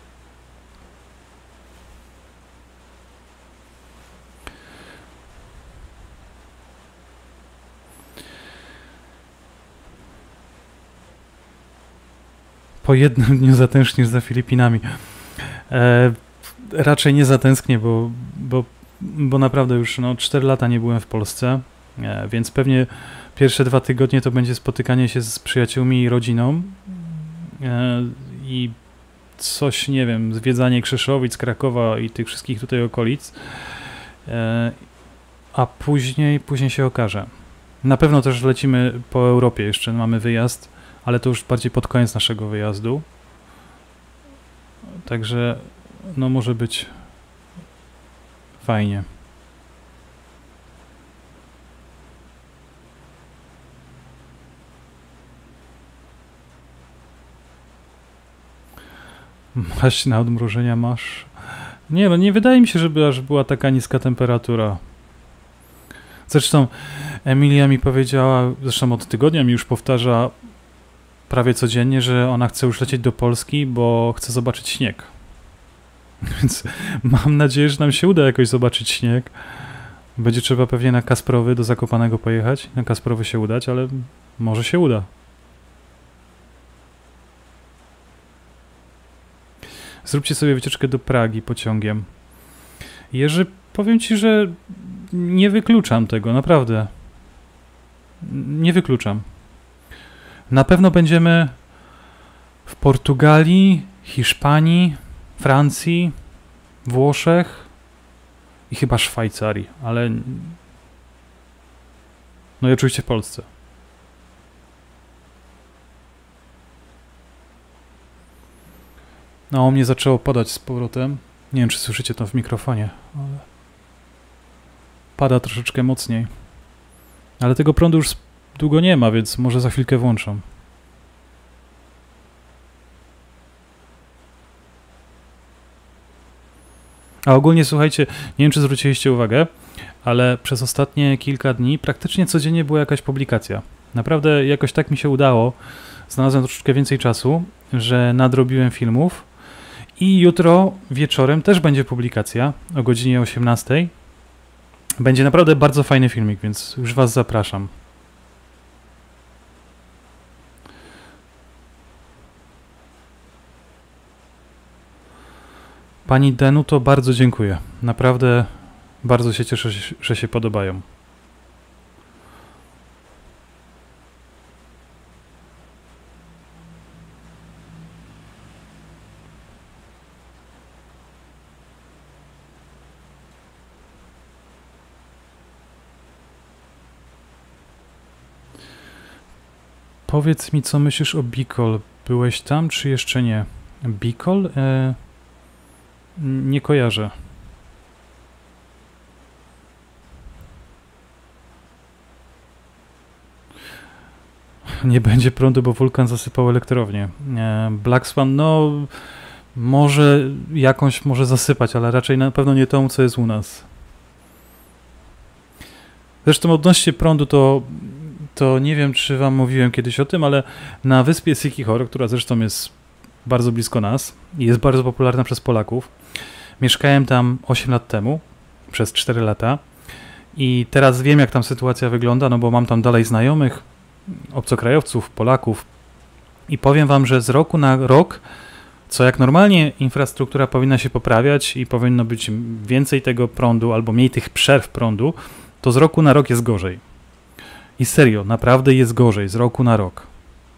Speaker 1: Po jednym dniu zatęsknisz za Filipinami. E, raczej nie zatęsknię, bo, bo, bo naprawdę już no, cztery lata nie byłem w Polsce, e, więc pewnie pierwsze dwa tygodnie to będzie spotykanie się z przyjaciółmi i rodziną e, i coś, nie wiem, zwiedzanie Krzeszowic, Krakowa i tych wszystkich tutaj okolic, e, a później, później się okaże. Na pewno też lecimy po Europie, jeszcze mamy wyjazd, ale to już bardziej pod koniec naszego wyjazdu. Także no może być fajnie. Maść na odmrożenia masz? Nie, no nie wydaje mi się, żeby aż była taka niska temperatura. Zresztą Emilia mi powiedziała, zresztą od tygodnia mi już powtarza prawie codziennie, że ona chce już lecieć do Polski, bo chce zobaczyć śnieg. Więc mam nadzieję, że nam się uda jakoś zobaczyć śnieg. Będzie trzeba pewnie na Kasprowy do Zakopanego pojechać, na Kasprowy się udać, ale może się uda. Zróbcie sobie wycieczkę do Pragi pociągiem. Jerzy, powiem ci, że nie wykluczam tego, naprawdę. Nie wykluczam. Na pewno będziemy w Portugalii, Hiszpanii, Francji, Włoszech i chyba Szwajcarii, ale no i oczywiście w Polsce. No, u mnie zaczęło padać z powrotem. Nie wiem, czy słyszycie to w mikrofonie, ale pada troszeczkę mocniej. Ale tego prądu już długo nie ma, więc może za chwilkę włączą. A ogólnie, słuchajcie, nie wiem, czy zwróciliście uwagę, ale przez ostatnie kilka dni praktycznie codziennie była jakaś publikacja. Naprawdę jakoś tak mi się udało. Znalazłem troszeczkę więcej czasu, że nadrobiłem filmów i jutro wieczorem też będzie publikacja o godzinie osiemnastej. Będzie naprawdę bardzo fajny filmik, więc już was zapraszam. Pani Denu, to bardzo dziękuję. Naprawdę bardzo się cieszę, że się podobają. Powiedz mi, co myślisz o Bicol. Byłeś tam, czy jeszcze nie? Bicol? E, nie kojarzę. Nie będzie prądu, bo wulkan zasypał elektrownię. E, Black Swan, no może jakąś może zasypać, ale raczej na pewno nie tą, co jest u nas. Zresztą odnośnie prądu to to nie wiem, czy wam mówiłem kiedyś o tym, ale na wyspie Siquijor, która zresztą jest bardzo blisko nas i jest bardzo popularna przez Polaków, mieszkałem tam osiem lat temu, przez cztery lata i teraz wiem, jak tam sytuacja wygląda, no bo mam tam dalej znajomych, obcokrajowców, Polaków i powiem wam, że z roku na rok, co jak normalnie infrastruktura powinna się poprawiać i powinno być więcej tego prądu albo mniej tych przerw prądu, to z roku na rok jest gorzej. I serio, naprawdę jest gorzej z roku na rok.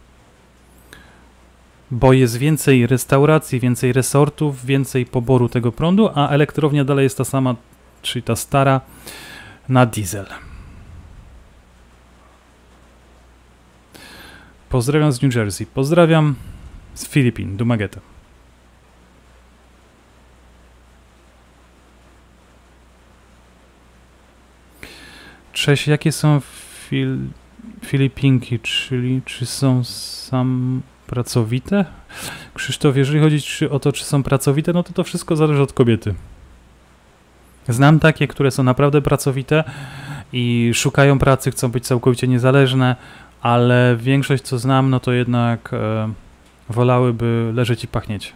Speaker 1: Bo jest więcej restauracji, więcej resortów, więcej poboru tego prądu, a elektrownia dalej jest ta sama, czyli ta stara, na diesel. Pozdrawiam z New Jersey. Pozdrawiam z Filipin, Dumaguete. Cześć, jakie są fil Filipinki, czyli czy są sam pracowite? Krzysztof, jeżeli chodzi czy o to, czy są pracowite, no to to wszystko zależy od kobiety. Znam takie, które są naprawdę pracowite i szukają pracy, chcą być całkowicie niezależne, ale większość, co znam, no to jednak e, wolałyby leżeć i pachnieć.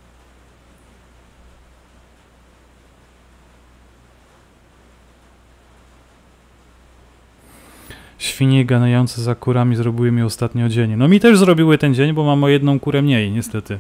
Speaker 1: Świnie ganiające za kurami zrobiły mi ostatnio dzień. No mi też zrobiły ten dzień, bo mam o jedną kurę mniej, niestety.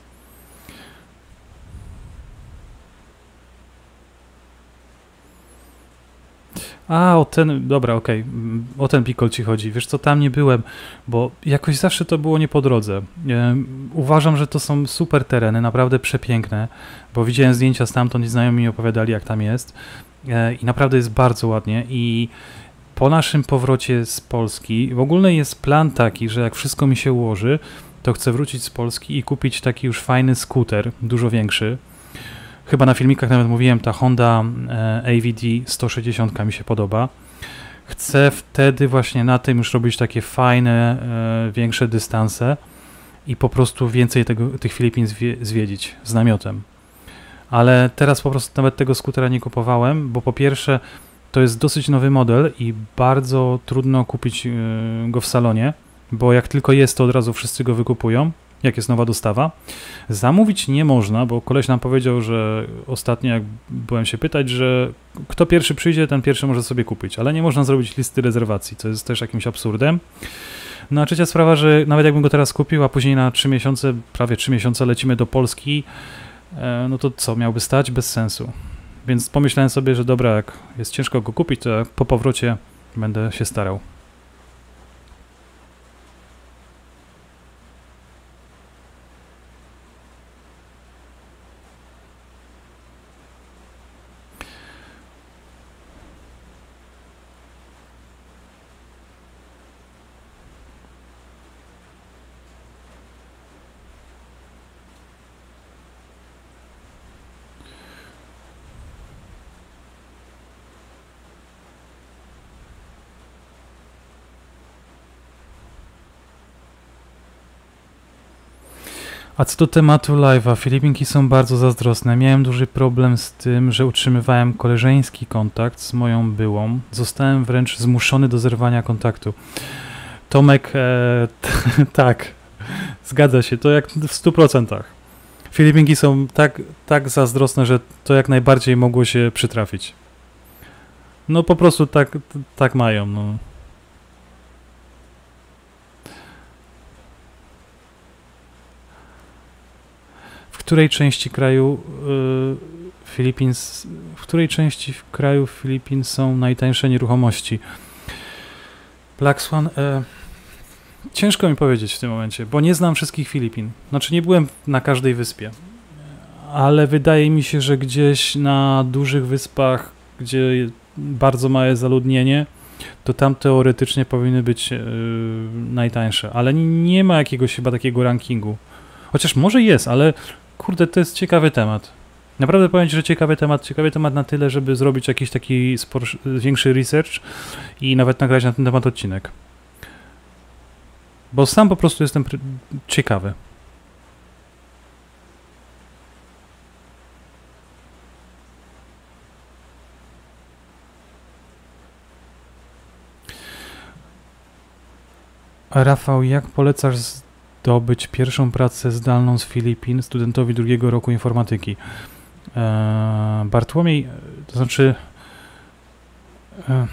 Speaker 1: A, o ten, dobra, okej, okay. O ten pikol ci chodzi. Wiesz co, tam nie byłem, bo jakoś zawsze to było nie po drodze. E, uważam, że to są super tereny, naprawdę przepiękne, bo widziałem zdjęcia stamtąd i znajomi mi opowiadali, jak tam jest. E, I naprawdę jest bardzo ładnie i po naszym powrocie z Polski w ogóle jest plan taki, że jak wszystko mi się ułoży, to chcę wrócić z Polski i kupić taki już fajny skuter, dużo większy. Chyba na filmikach nawet mówiłem, ta Honda A V D sto sześćdziesiąt mi się podoba. Chcę wtedy właśnie na tym już robić takie fajne, e, większe dystanse i po prostu więcej tego, tych Filipin zwie, zwiedzić z namiotem. Ale teraz po prostu nawet tego skutera nie kupowałem, bo po pierwsze to jest dosyć nowy model i bardzo trudno kupić e, go w salonie, bo jak tylko jest, to od razu wszyscy go wykupują, jak jest nowa dostawa. Zamówić nie można, bo koleś nam powiedział, że ostatnio jak byłem się pytać, że kto pierwszy przyjdzie, ten pierwszy może sobie kupić, ale nie można zrobić listy rezerwacji, co jest też jakimś absurdem. No a trzecia sprawa, że nawet jakbym go teraz kupił, a później na trzy miesiące, prawie trzy miesiące lecimy do Polski, no to co, miałby stać? Bez sensu. Więc pomyślałem sobie, że dobra, jak jest ciężko go kupić, to po powrocie będę się starał. A co do tematu live'a, Filipinki są bardzo zazdrosne. Miałem duży problem z tym, że utrzymywałem koleżeński kontakt z moją byłą. Zostałem wręcz zmuszony do zerwania kontaktu. Tomek, e, tak, zgadza się, to jak w stu procentach. Filipinki są tak, tak zazdrosne, że to jak najbardziej mogło się przytrafić. No po prostu tak, tak mają, no. W której części kraju y, Filipin, w której części kraju Filipin są najtańsze nieruchomości? Black Swan, y, ciężko mi powiedzieć w tym momencie, bo nie znam wszystkich Filipin. Znaczy nie byłem na każdej wyspie, ale wydaje mi się, że gdzieś na dużych wyspach, gdzie bardzo małe zaludnienie, to tam teoretycznie powinny być y, najtańsze, ale nie ma jakiegoś chyba takiego rankingu. Chociaż może jest, ale kurde, to jest ciekawy temat. Naprawdę powiem ci, że ciekawy temat, ciekawy temat na tyle, żeby zrobić jakiś taki spor, większy research i nawet nagrać na ten temat odcinek. Bo sam po prostu jestem ciekawy. Rafał, jak polecasz zdobyć pierwszą pracę zdalną z Filipin studentowi drugiego roku informatyki? Eee, Bartłomiej, to znaczy... E,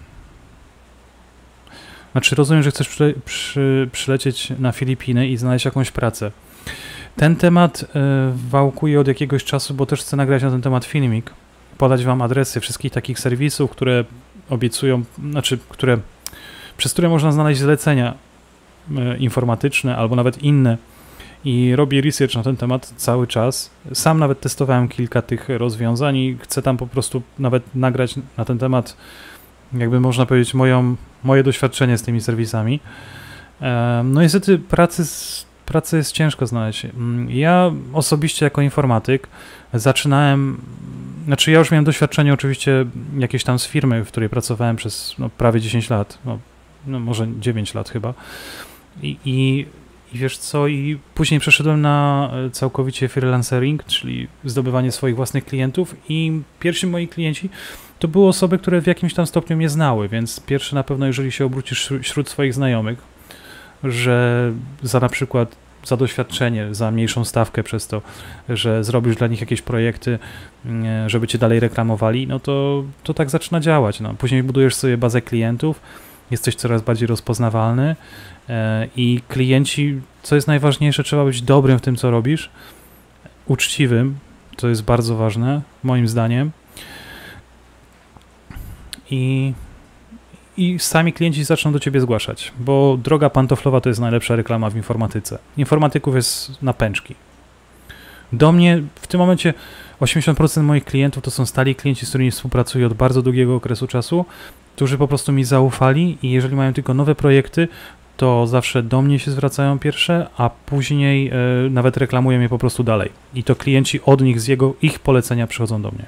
Speaker 1: znaczy rozumiem, że chcesz przyle, przy, przylecieć na Filipiny i znaleźć jakąś pracę. Ten temat e, wałkuję od jakiegoś czasu, bo też chcę nagrać na ten temat filmik, podać wam adresy wszystkich takich serwisów, które obiecują, znaczy, które, przez które można znaleźć zlecenia informatyczne albo nawet inne i robię research na ten temat cały czas. Sam nawet testowałem kilka tych rozwiązań i chcę tam po prostu nawet nagrać na ten temat, jakby można powiedzieć, moją, moje doświadczenie z tymi serwisami. No niestety pracy z pracę jest ciężko znaleźć. Ja osobiście jako informatyk zaczynałem, znaczy ja już miałem doświadczenie oczywiście jakieś tam z firmy, w której pracowałem przez no, prawie dziesięć lat, no, no może dziewięć lat chyba. I, i, I wiesz co, i później przeszedłem na całkowicie freelancering, czyli zdobywanie swoich własnych klientów i pierwsi moi klienci to były osoby, które w jakimś tam stopniu mnie znały, więc pierwsze na pewno, jeżeli się obrócisz wśród swoich znajomych, że za na przykład za doświadczenie, za mniejszą stawkę przez to, że zrobisz dla nich jakieś projekty, żeby cię dalej reklamowali, no to, to tak zaczyna działać. No. Później budujesz sobie bazę klientów, jesteś coraz bardziej rozpoznawalny i klienci, co jest najważniejsze, trzeba być dobrym w tym, co robisz, uczciwym, to jest bardzo ważne, moim zdaniem. I, I sami klienci zaczną do ciebie zgłaszać, bo droga pantoflowa to jest najlepsza reklama w informatyce. Informatyków jest na pęczki. Do mnie w tym momencie osiemdziesiąt procent moich klientów to są stali klienci, z którymi współpracuję od bardzo długiego okresu czasu, którzy po prostu mi zaufali i jeżeli mają tylko nowe projekty, to zawsze do mnie się zwracają pierwsze, a później y, nawet reklamują je po prostu dalej. I to klienci od nich, z jego, ich polecenia przychodzą do mnie.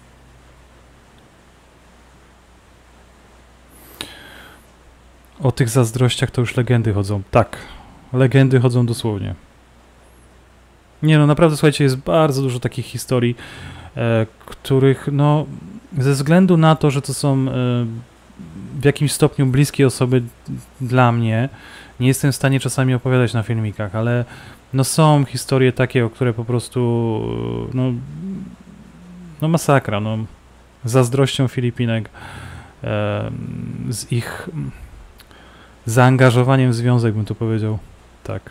Speaker 1: O tych zazdrościach to już legendy chodzą. Tak, legendy chodzą dosłownie. Nie no, naprawdę, słuchajcie, jest bardzo dużo takich historii, e, których, no, ze względu na to, że to są e, w jakimś stopniu bliskie osoby dla mnie, nie jestem w stanie czasami opowiadać na filmikach, ale no są historie takie, o które po prostu, no, no masakra, no, zazdrością Filipinek, e, z ich zaangażowaniem w związek, bym tu powiedział, tak.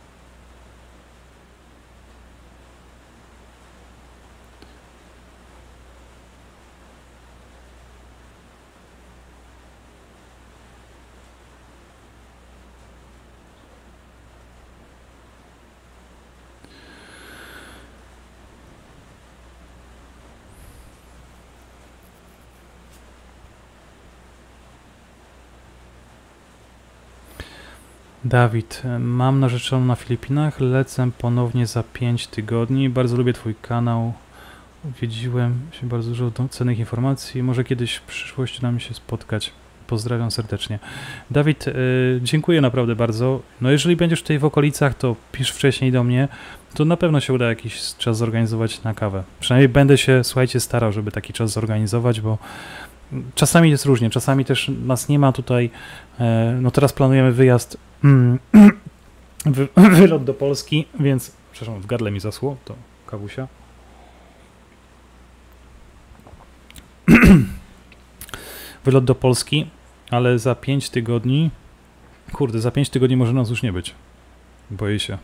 Speaker 1: Dawid, mam narzeczoną na Filipinach, lecę ponownie za pięć tygodni, bardzo lubię twój kanał, odwiedziłem się bardzo dużo cennych informacji, może kiedyś w przyszłości nam się spotkać, pozdrawiam serdecznie. Dawid, yy, dziękuję naprawdę bardzo, no jeżeli będziesz tutaj w okolicach, to pisz wcześniej do mnie, to na pewno się uda jakiś czas zorganizować na kawę, przynajmniej będę się, słuchajcie, starał, żeby taki czas zorganizować, bo czasami jest różnie, czasami też nas nie ma tutaj, no teraz planujemy wyjazd, wy, wylot do Polski, więc, przepraszam, w gardle mi zaschło, to kawusia. Wylot do Polski, ale za pięć tygodni, kurde, za pięć tygodni może nas już nie być, boję się.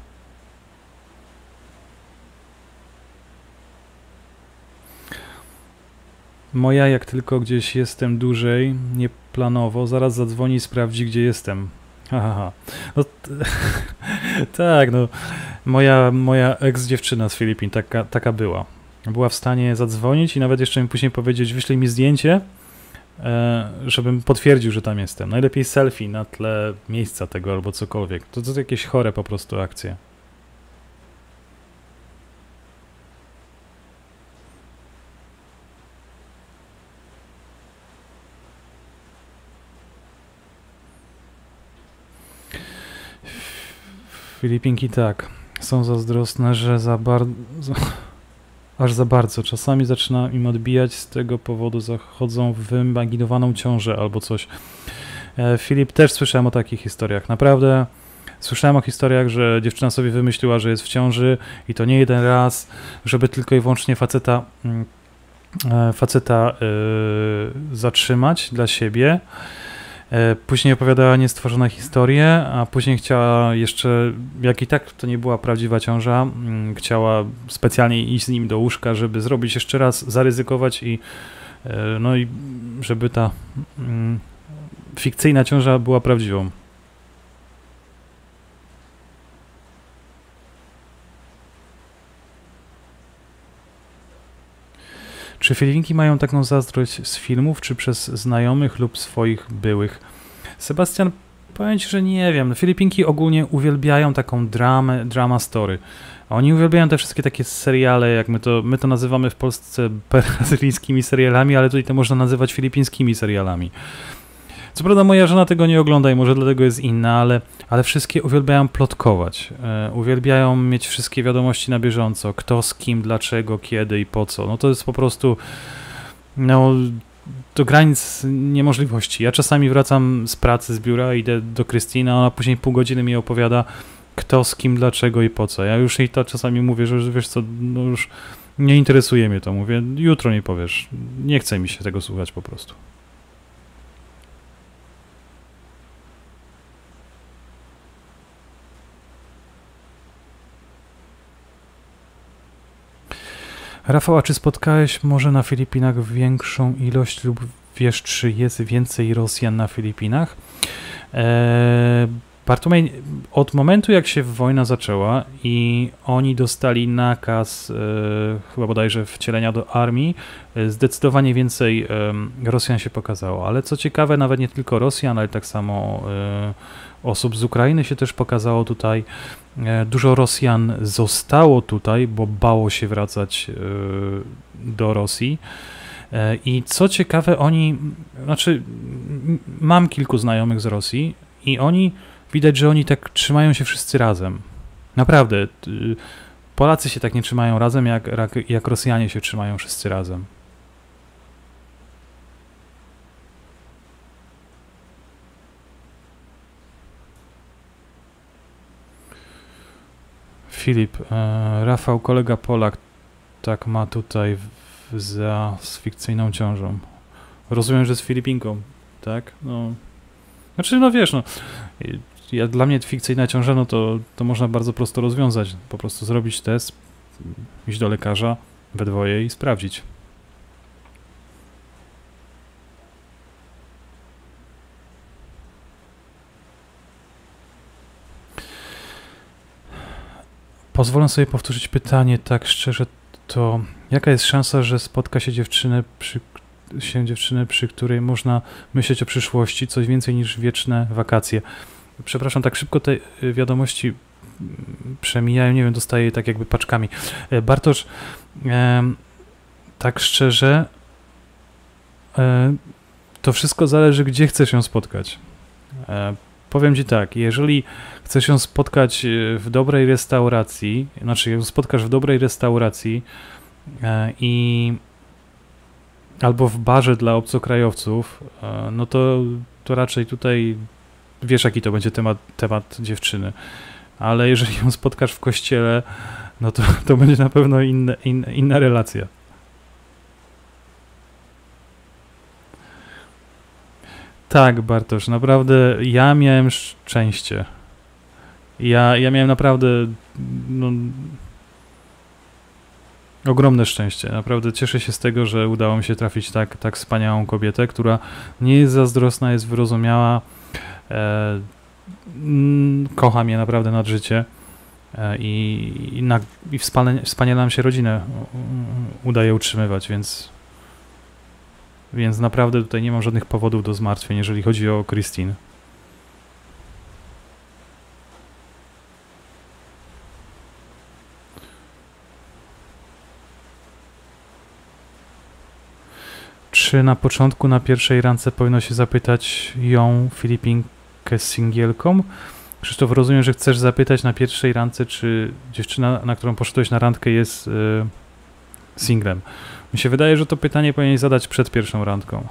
Speaker 1: Moja, jak tylko gdzieś jestem dłużej, nieplanowo, zaraz zadzwoni i sprawdzi, gdzie jestem. Ha, ha, ha. No, tak, no, moja, moja ex-dziewczyna z Filipin taka, taka była. Była w stanie zadzwonić i nawet jeszcze mi później powiedzieć, wyślij mi zdjęcie, e, żebym potwierdził, że tam jestem. Najlepiej selfie na tle miejsca tego albo cokolwiek. To, to jakieś chore po prostu akcje. Filipinki tak, są zazdrosne, że za bardzo, aż za bardzo. Czasami zaczyna im odbijać, z tego powodu zachodzą w wyimaginowaną ciążę albo coś. E, Filip, też słyszałem o takich historiach. Naprawdę słyszałem o historiach, że dziewczyna sobie wymyśliła, że jest w ciąży i to nie jeden raz, żeby tylko i wyłącznie faceta, e, faceta e, zatrzymać dla siebie. Później opowiadała niestworzone historie, a później chciała jeszcze, jak i tak to nie była prawdziwa ciąża, chciała specjalnie iść z nim do łóżka, żeby zrobić jeszcze raz, zaryzykować i no i żeby ta mm, fikcyjna ciąża była prawdziwą. Czy Filipinki mają taką zazdrość z filmów, czy przez znajomych lub swoich byłych? Sebastian, Powiem ci, że nie wiem. No, Filipinki ogólnie uwielbiają taką dramę, drama story. A oni uwielbiają te wszystkie takie seriale, jak my to, my to nazywamy w Polsce brazylijskimi serialami, ale tutaj to można nazywać filipińskimi serialami. Co prawda moja żona tego nie ogląda i może dlatego jest inna, ale, ale wszystkie uwielbiają plotkować. E, uwielbiają mieć wszystkie wiadomości na bieżąco. Kto z kim, dlaczego, kiedy i po co. No to jest po prostu no, do granic niemożliwości. Ja czasami wracam z pracy, z biura, idę do Krystyny, a ona później pół godziny mi opowiada, kto z kim, dlaczego i po co. Ja już jej to czasami mówię, że wiesz co, no już nie interesuje mnie to. Mówię, jutro nie powiesz. Nie chce mi się tego słuchać po prostu. Rafał, a czy spotkałeś może na Filipinach większą ilość lub wiesz, czy jest więcej Rosjan na Filipinach? Eee, Bartłomiej, od momentu jak się wojna zaczęła i oni dostali nakaz, e, chyba bodajże wcielenia do armii, e, zdecydowanie więcej e, Rosjan się pokazało. Ale co ciekawe, nawet nie tylko Rosjan, ale tak samo e, osób z Ukrainy się też pokazało tutaj. E, dużo Rosjan zostało tutaj, bo bało się wracać e, do Rosji. E, I co ciekawe, oni, znaczy mam kilku znajomych z Rosji i oni widać, że oni tak trzymają się wszyscy razem. Naprawdę. Polacy się tak nie trzymają razem, jak, jak Rosjanie się trzymają wszyscy razem. Filip, e, Rafał, kolega Polak, tak ma tutaj w, za z fikcyjną ciążą. Rozumiem, że z Filipinką, tak? No. Znaczy, no wiesz, no. Ja, dla mnie fikcyjna ciąża, no to, to można bardzo prosto rozwiązać. Po prostu zrobić test, iść do lekarza we dwoje i sprawdzić. Pozwolę sobie powtórzyć pytanie tak szczerze, to jaka jest szansa, że spotka się dziewczynę, przy, się dziewczynę, przy której można myśleć o przyszłości, coś więcej niż wieczne wakacje? Przepraszam, tak szybko te wiadomości przemijają, nie wiem, dostaję je tak jakby paczkami. Bartosz, e, tak szczerze, e, to wszystko zależy, gdzie chcesz ją spotkać. E, powiem ci tak, jeżeli chcesz ją spotkać w dobrej restauracji, znaczy ją spotkasz w dobrej restauracji e, i albo w barze dla obcokrajowców, e, no to, to raczej tutaj wiesz, jaki to będzie temat, temat dziewczyny. Ale jeżeli ją spotkasz w kościele, no to, to będzie na pewno inne, in, inna relacja. Tak, Bartosz, naprawdę ja miałem szczęście. Ja, ja miałem naprawdę no, ogromne szczęście. Naprawdę cieszę się z tego, że udało mi się trafić tak, tak wspaniałą kobietę, która nie jest zazdrosna, jest wyrozumiała, e, kocha mnie naprawdę nad życie e, i, i, na, i wspaniale, wspaniale nam się rodzinę udaje utrzymywać, więc, więc naprawdę tutaj nie mam żadnych powodów do zmartwień, jeżeli chodzi o Christine. Czy na początku, na pierwszej randce powinno się zapytać ją, Filipinkę, singielką? Krzysztof, rozumiem, że chcesz zapytać na pierwszej randce, czy dziewczyna, na którą poszedłeś na randkę, jest y, singlem. Mi się wydaje, że to pytanie powinieneś zadać przed pierwszą randką.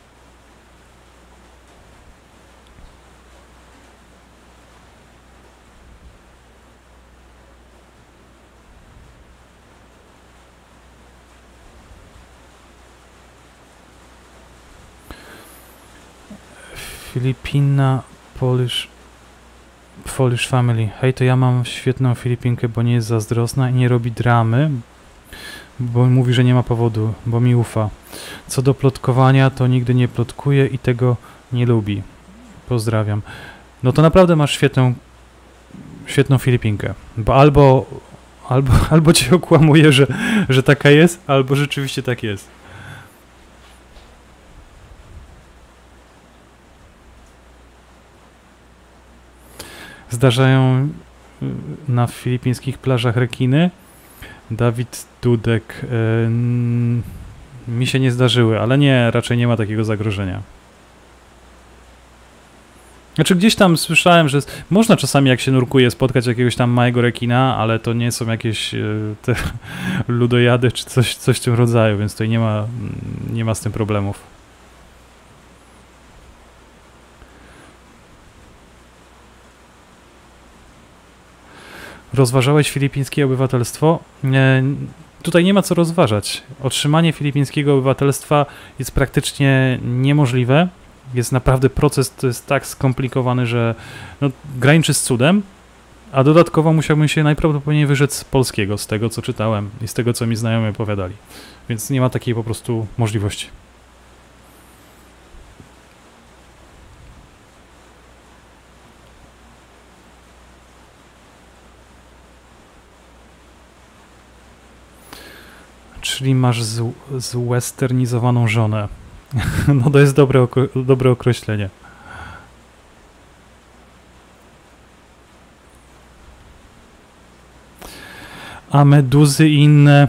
Speaker 1: Filipina, Polish, Polish Family. Hej, to ja mam świetną Filipinkę, bo nie jest zazdrosna i nie robi dramy, bo mówi, że nie ma powodu, bo mi ufa. Co do plotkowania, to nigdy nie plotkuje i tego nie lubi. Pozdrawiam. No to naprawdę masz świetną, świetną Filipinkę, bo albo, albo, albo cię okłamuje, że, że taka jest, albo rzeczywiście tak jest. Zdarzają na filipińskich plażach rekiny. Dawid Dudek. Yy, mi się nie zdarzyły, ale nie, raczej nie ma takiego zagrożenia. Znaczy gdzieś tam słyszałem, że można czasami jak się nurkuje spotkać jakiegoś tam małego rekina, ale to nie są jakieś yy, te ludojady czy coś, coś w tym rodzaju, więc tutaj nie ma, nie ma z tym problemów. Rozważałeś filipińskie obywatelstwo? Nie, tutaj nie ma co rozważać. Otrzymanie filipińskiego obywatelstwa jest praktycznie niemożliwe. Jest naprawdę proces, to jest tak skomplikowany, że no, graniczy z cudem, a dodatkowo musiałbym się najprawdopodobniej wyrzec z polskiego, z tego co czytałem i z tego co mi znajomi opowiadali. Więc nie ma takiej po prostu możliwości. Czyli masz z, zwesternizowaną żonę. No to jest dobre, dobre określenie. A meduzy i inne...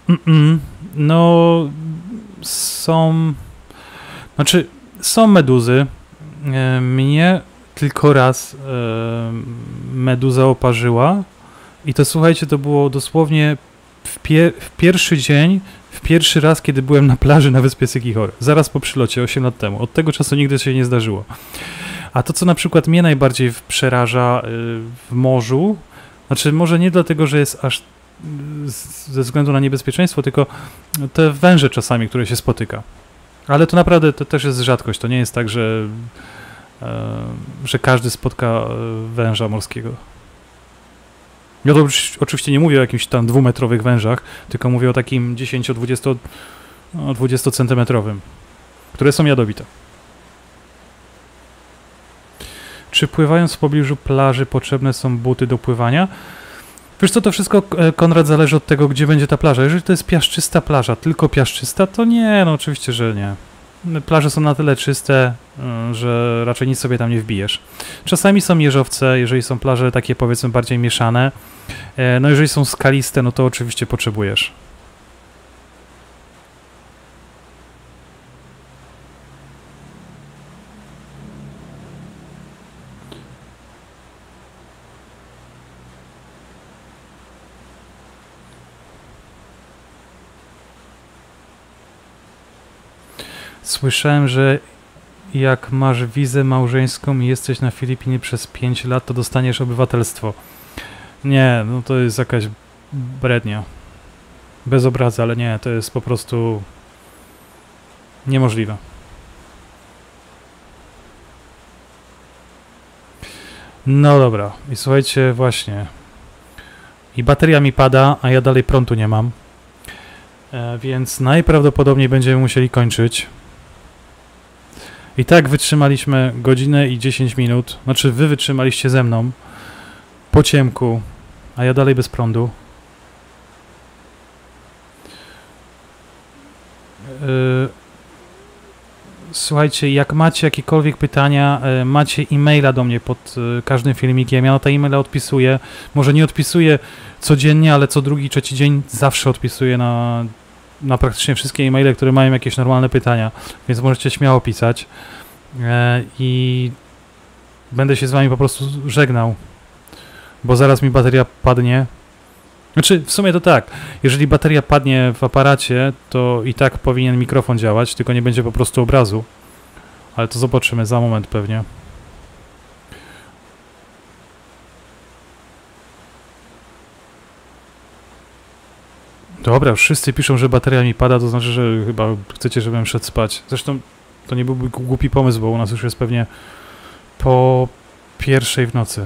Speaker 1: No... Są... Znaczy, są meduzy. Mnie tylko raz meduza oparzyła. I to słuchajcie, to było dosłownie w, pie w pierwszy dzień, w pierwszy raz, kiedy byłem na plaży na Wyspie Sykihory. Zaraz po przylocie, osiem lat temu. Od tego czasu nigdy się nie zdarzyło. A to, co na przykład mnie najbardziej przeraża w morzu, znaczy może nie dlatego, że jest aż ze względu na niebezpieczeństwo, tylko te węże czasami, które się spotyka. Ale to naprawdę to też jest rzadkość. To nie jest tak, że, że każdy spotka węża morskiego. Ja to oczywiście nie mówię o jakimś tam dwumetrowych wężach, tylko mówię o takim dziesięcio-dwudziestocentymetrowym, które są jadowite. Czy pływając w pobliżu plaży potrzebne są buty do pływania? Wiesz co, to wszystko, Konrad, zależy od tego, gdzie będzie ta plaża. Jeżeli to jest piaszczysta plaża, tylko piaszczysta, to nie, no oczywiście, że nie. Plaże są na tyle czyste, że raczej nic sobie tam nie wbijesz. Czasami są jeżowce, jeżeli są plaże takie powiedzmy bardziej mieszane. No jeżeli są skaliste, no to oczywiście potrzebujesz. Słyszałem, że jak masz wizę małżeńską i jesteś na Filipinie przez pięć lat, to dostaniesz obywatelstwo. Nie, no to jest jakaś brednia. Bez obrazy, ale nie, to jest po prostu niemożliwe. No dobra, i słuchajcie, właśnie. I bateria mi pada, a ja dalej prądu nie mam. E, więc najprawdopodobniej będziemy musieli kończyć. I tak wytrzymaliśmy godzinę i dziesięć minut. Znaczy wy wytrzymaliście ze mną po ciemku, a ja dalej bez prądu. Yy, słuchajcie, jak macie jakiekolwiek pytania, yy, macie e-maila do mnie pod yy, każdym filmikiem. Ja na te e-maile odpisuję. Może nie odpisuję codziennie, ale co drugi, trzeci dzień zawsze odpisuję na... na praktycznie wszystkie e-maile, które mają jakieś normalne pytania, więc możecie śmiało pisać e, i będę się z wami po prostu żegnał, bo zaraz mi bateria padnie. Znaczy, w sumie to tak, jeżeli bateria padnie w aparacie, to i tak powinien mikrofon działać, tylko nie będzie po prostu obrazu, ale to zobaczymy za moment pewnie. Dobra, wszyscy piszą, że bateria mi pada, to znaczy, że chyba chcecie, żebym szedł spać. Zresztą to nie byłby głupi pomysł, bo u nas już jest pewnie po pierwszej w nocy.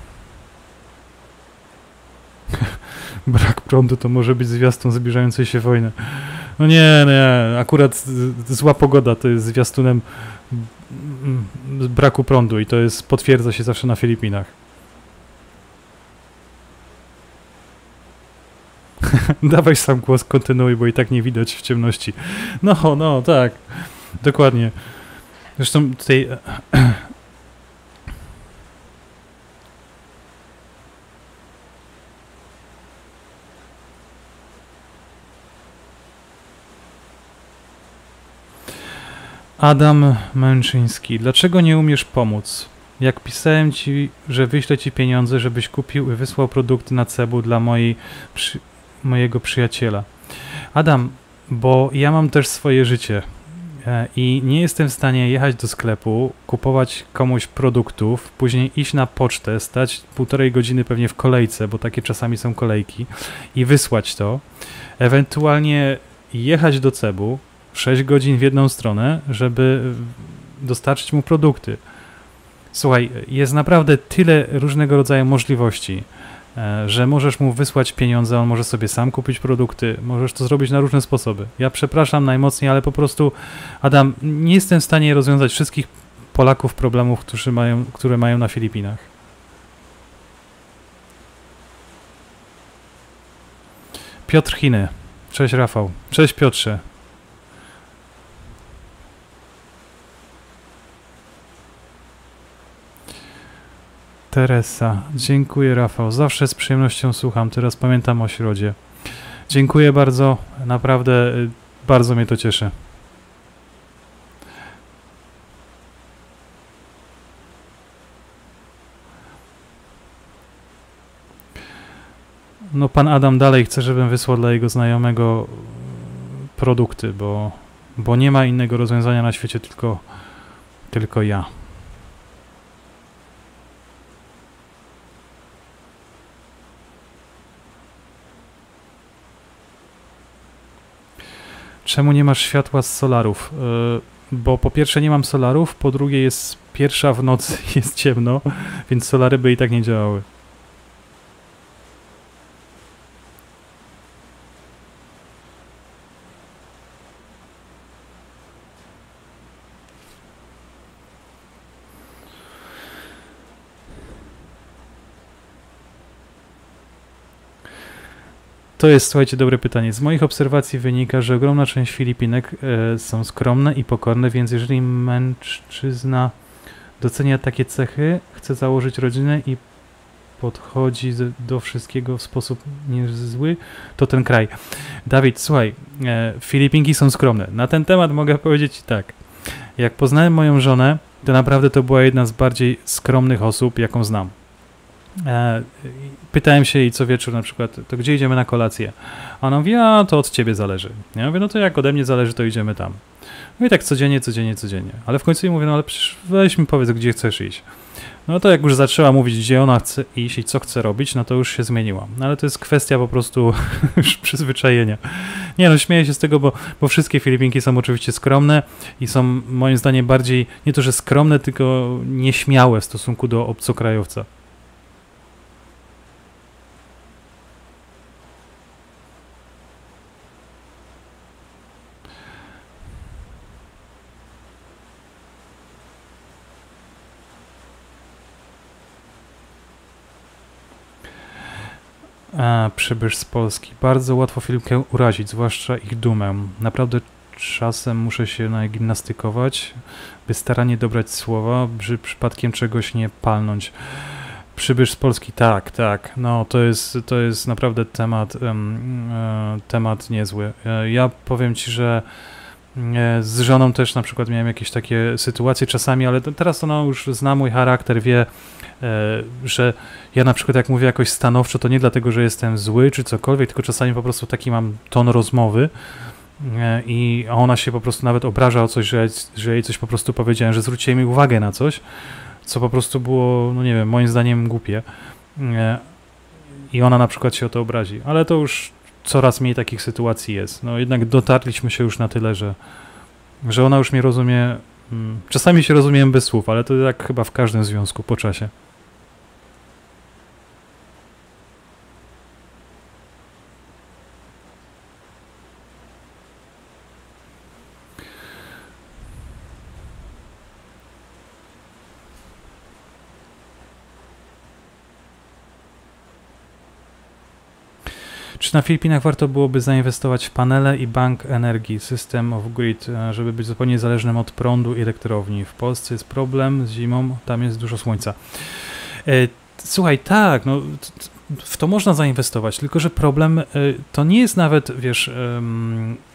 Speaker 1: Brak prądu to może być zwiastun zbliżającej się wojny. No nie, nie, akurat zła pogoda to jest zwiastunem braku prądu i to jest, potwierdza się zawsze na Filipinach. Dawaj sam głos, kontynuuj, bo i tak nie widać w ciemności. No, no, tak. Dokładnie. Zresztą tutaj... Adam Męczyński. Dlaczego nie umiesz pomóc? Jak pisałem ci, że wyślę ci pieniądze, żebyś kupił i wysłał produkty na Cebu dla mojej, przy, mojego przyjaciela. Adam, bo ja mam też swoje życie e, i nie jestem w stanie jechać do sklepu, kupować komuś produktów, później iść na pocztę, stać półtorej godziny pewnie w kolejce, bo takie czasami są kolejki, i wysłać to. Ewentualnie jechać do Cebu sześć godzin w jedną stronę, żeby dostarczyć mu produkty. Słuchaj, jest naprawdę tyle różnego rodzaju możliwości, że możesz mu wysłać pieniądze, on może sobie sam kupić produkty, możesz to zrobić na różne sposoby. Ja przepraszam najmocniej, ale po prostu, Adam, nie jestem w stanie rozwiązać wszystkich Polaków problemów, którzy mają, które mają na Filipinach. Piotr Chiny. Cześć Rafał. Cześć Piotrze. Teresa. Dziękuję Rafał. Zawsze z przyjemnością słucham. Teraz pamiętam o środzie. Dziękuję bardzo. Naprawdę bardzo mnie to cieszy. No pan Adam dalej chce, żebym wysłał dla jego znajomego produkty, bo, bo nie ma innego rozwiązania na świecie, tylko, tylko ja. Czemu nie masz światła z solarów? Yy, bo po pierwsze nie mam solarów, po drugie jest pierwsza w nocy, jest ciemno, więc solary by i tak nie działały. To jest, słuchajcie, dobre pytanie. Z moich obserwacji wynika, że ogromna część Filipinek e, są skromne i pokorne, więc jeżeli mężczyzna docenia takie cechy, chce założyć rodzinę i podchodzi z, do wszystkiego w sposób niezły, to ten kraj. Dawid, słuchaj, e, Filipinki są skromne. Na ten temat mogę powiedzieć ci tak. Jak poznałem moją żonę, to naprawdę to była jedna z bardziej skromnych osób, jaką znam. E, pytałem się jej co wieczór na przykład, to gdzie idziemy na kolację? A ona mówi, a to od ciebie zależy. Ja mówię, no to jak ode mnie zależy, to idziemy tam. No i tak codziennie, codziennie, codziennie. Ale w końcu jej mówię, no ale przecież weź mi powiedz, gdzie chcesz iść. No to jak już zaczęła mówić, gdzie ona chce iść i co chce robić, no to już się zmieniła. No ale to jest kwestia po prostu już przyzwyczajenia. Nie no, śmieję się z tego, bo, bo wszystkie Filipinki są oczywiście skromne i są moim zdaniem bardziej, nie to że skromne, tylko nieśmiałe w stosunku do obcokrajowca. A, przybysz z Polski. Bardzo łatwo Filipkę urazić, zwłaszcza ich dumę. Naprawdę czasem muszę się nagimnastykować, by starannie dobrać słowa, by przypadkiem czegoś nie palnąć. Przybysz z Polski, tak, tak. No to jest, to jest naprawdę temat, um, e, temat niezły. E, ja powiem ci, że e, z żoną też na przykład miałem jakieś takie sytuacje czasami, ale to, teraz ona już zna mój charakter, wie, E, że ja na przykład jak mówię jakoś stanowczo, to nie dlatego, że jestem zły czy cokolwiek, tylko czasami po prostu taki mam ton rozmowy e, i ona się po prostu nawet obraża o coś, że, że jej coś po prostu powiedziałem, że zwróciła mi uwagę na coś, co po prostu było, no nie wiem, moim zdaniem głupie e, i ona na przykład się o to obrazi, ale to już coraz mniej takich sytuacji jest. No jednak dotarliśmy się już na tyle, że, że ona już mnie rozumie. Hmm. Czasami się rozumiem bez słów, ale to jak chyba w każdym związku po czasie. Czy na Filipinach warto byłoby zainwestować w panele i bank energii, system of grid, żeby być zupełnie niezależnym od prądu i elektrowni? W Polsce jest problem z zimą, tam jest dużo słońca. Słuchaj, tak, no, w to można zainwestować, tylko że problem to nie jest nawet, wiesz,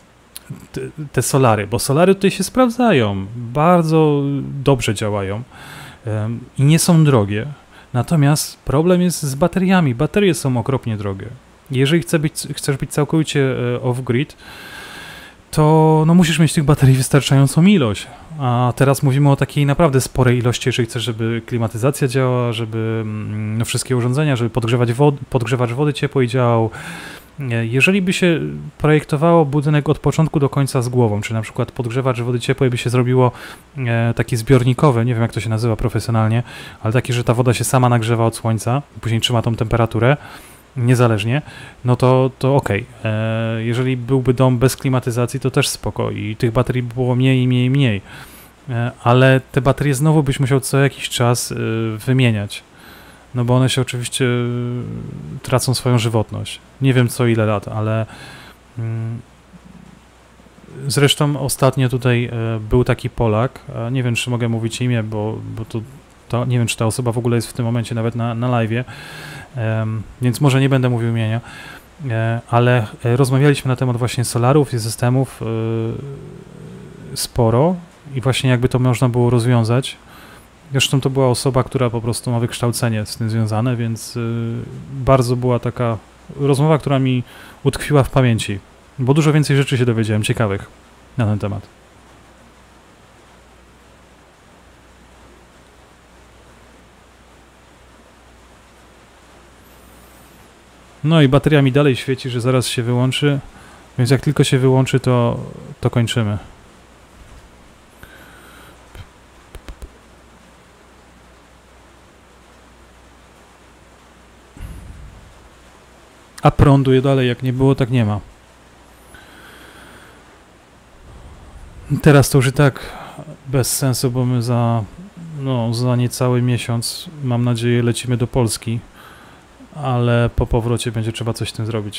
Speaker 1: te, te solary, bo solary tutaj się sprawdzają, bardzo dobrze działają um, i nie są drogie. Natomiast problem jest z bateriami. Baterie są okropnie drogie. Jeżeli chce być, chcesz być całkowicie off-grid, to no, musisz mieć tych baterii wystarczającą ilość. A teraz mówimy o takiej naprawdę sporej ilości, jeżeli chcesz, żeby klimatyzacja działała, żeby no, wszystkie urządzenia, żeby podgrzewać wod podgrzewacz wody ciepłej działał. Jeżeli by się projektowało budynek od początku do końca z głową, czy na przykład podgrzewacz wody ciepłej by się zrobiło e, taki zbiornikowy, nie wiem jak to się nazywa profesjonalnie, ale taki, że ta woda się sama nagrzewa od słońca, później trzyma tą temperaturę, niezależnie, no to, to okej. Okay. E, jeżeli byłby dom bez klimatyzacji, to też spoko i tych baterii by było mniej, mniej, mniej. E, ale te baterie znowu byś musiał co jakiś czas e, wymieniać. No bo one się oczywiście tracą swoją żywotność. Nie wiem co ile lat, ale mm, zresztą ostatnio tutaj e, był taki Polak, e, nie wiem czy mogę mówić imię, bo, bo to, to nie wiem czy ta osoba w ogóle jest w tym momencie nawet na, na live'ie, e, więc może nie będę mówił imienia, e, ale rozmawialiśmy na temat właśnie solarów i systemów e, sporo i właśnie jakby to można było rozwiązać. Zresztą to była osoba, która po prostu ma wykształcenie z tym związane, więc y, bardzo była taka rozmowa, która mi utkwiła w pamięci, bo dużo więcej rzeczy się dowiedziałem ciekawych na ten temat. No i bateria mi dalej świeci, że zaraz się wyłączy, więc jak tylko się wyłączy, to, to kończymy. A prądu je dalej, jak nie było, tak nie ma. Teraz to już i tak bez sensu, bo my za, no, za niecały miesiąc, mam nadzieję, lecimy do Polski, ale po powrocie będzie trzeba coś z tym zrobić.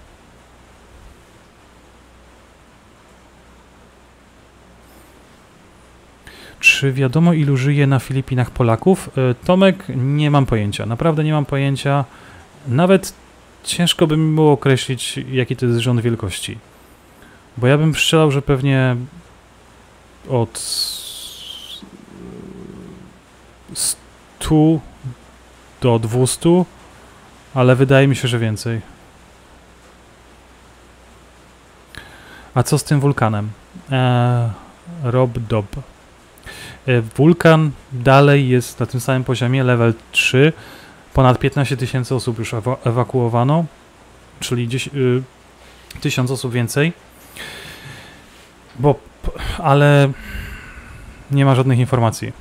Speaker 1: Czy wiadomo, ilu żyje na Filipinach Polaków? Tomek, nie mam pojęcia, naprawdę nie mam pojęcia. Nawet ciężko by mi było określić, jaki to jest rząd wielkości. Bo ja bym strzelał, że pewnie od stu do dwustu, ale wydaje mi się, że więcej. A co z tym wulkanem? Eee, Rob Dob. Eee, wulkan dalej jest na tym samym poziomie, level trzy. Ponad piętnaście tysięcy osób już ewa ewakuowano, czyli y, tysiąc osób więcej. Bo, ale nie ma żadnych informacji.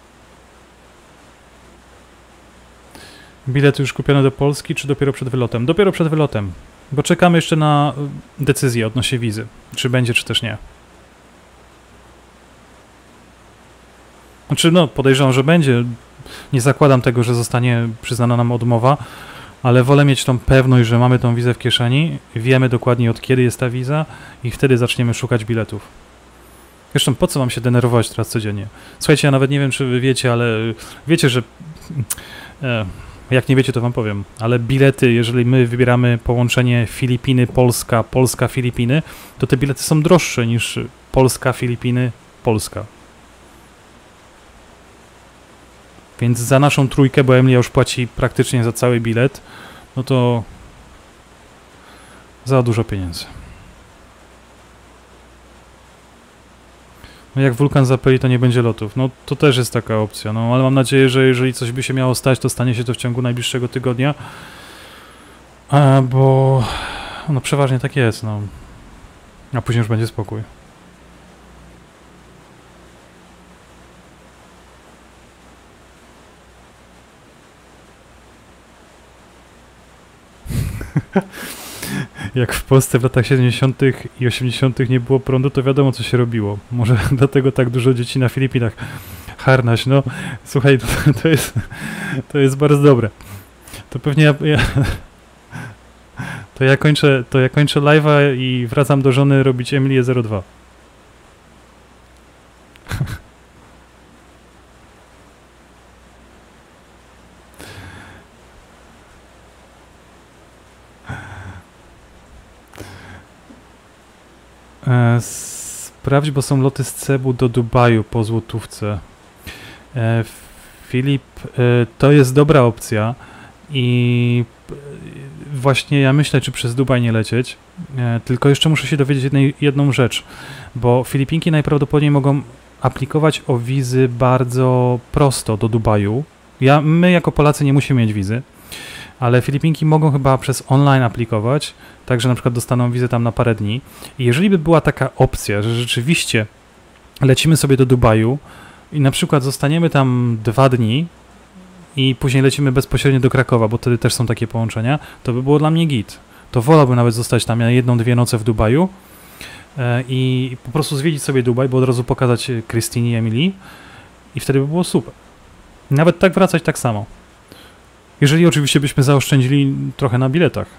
Speaker 1: Bilety już kupione do Polski, czy dopiero przed wylotem? Dopiero przed wylotem, bo czekamy jeszcze na decyzję odnośnie wizy, czy będzie, czy też nie. Znaczy, no, podejrzewam, że będzie. Nie zakładam tego, że zostanie przyznana nam odmowa, ale wolę mieć tą pewność, że mamy tą wizę w kieszeni, wiemy dokładnie od kiedy jest ta wiza i wtedy zaczniemy szukać biletów. Zresztą po co mam się denerwować teraz codziennie? Słuchajcie, ja nawet nie wiem, czy wy wiecie, ale wiecie, że e, jak nie wiecie, to wam powiem, ale bilety, jeżeli my wybieramy połączenie Filipiny-Polska, Polska-Filipiny, to te bilety są droższe niż Polska-Filipiny-Polska. Więc za naszą trójkę, bo Emilia już płaci praktycznie za cały bilet, no to za dużo pieniędzy. No jak wulkan zapyli, to nie będzie lotów. No to też jest taka opcja, no ale mam nadzieję, że jeżeli coś by się miało stać, to stanie się to w ciągu najbliższego tygodnia. A, bo no przeważnie tak jest, no. A później już będzie spokój. Jak w Polsce w latach siedemdziesiątych i osiemdziesiątych nie było prądu, to wiadomo, co się robiło. Może dlatego tak dużo dzieci na Filipinach. Harnaś, no. Słuchaj, to, to, jest, to jest bardzo dobre. To pewnie ja, ja, to ja kończę, to ja kończę live'a i wracam do żony robić Emilię zero dwa. E, sprawdź, bo są loty z Cebu do Dubaju po złotówce. E, Filip, e, to jest dobra opcja i właśnie ja myślę, czy przez Dubaj nie lecieć, e, tylko jeszcze muszę się dowiedzieć jednej, jedną rzecz, bo Filipinki najprawdopodobniej mogą aplikować o wizy bardzo prosto do Dubaju. Ja, my jako Polacy nie musimy mieć wizy, ale Filipinki mogą chyba przez online aplikować, także na przykład dostaną wizę tam na parę dni. I jeżeli by była taka opcja, że rzeczywiście lecimy sobie do Dubaju i na przykład zostaniemy tam dwa dni i później lecimy bezpośrednio do Krakowa, bo wtedy też są takie połączenia, to by było dla mnie git. To wolałbym nawet zostać tam na jedną, dwie noce w Dubaju e, i po prostu zwiedzić sobie Dubaj, bo od razu pokazać Krystynie i Emilii i wtedy by było super. Nawet tak wracać tak samo. Jeżeli oczywiście byśmy zaoszczędzili trochę na biletach.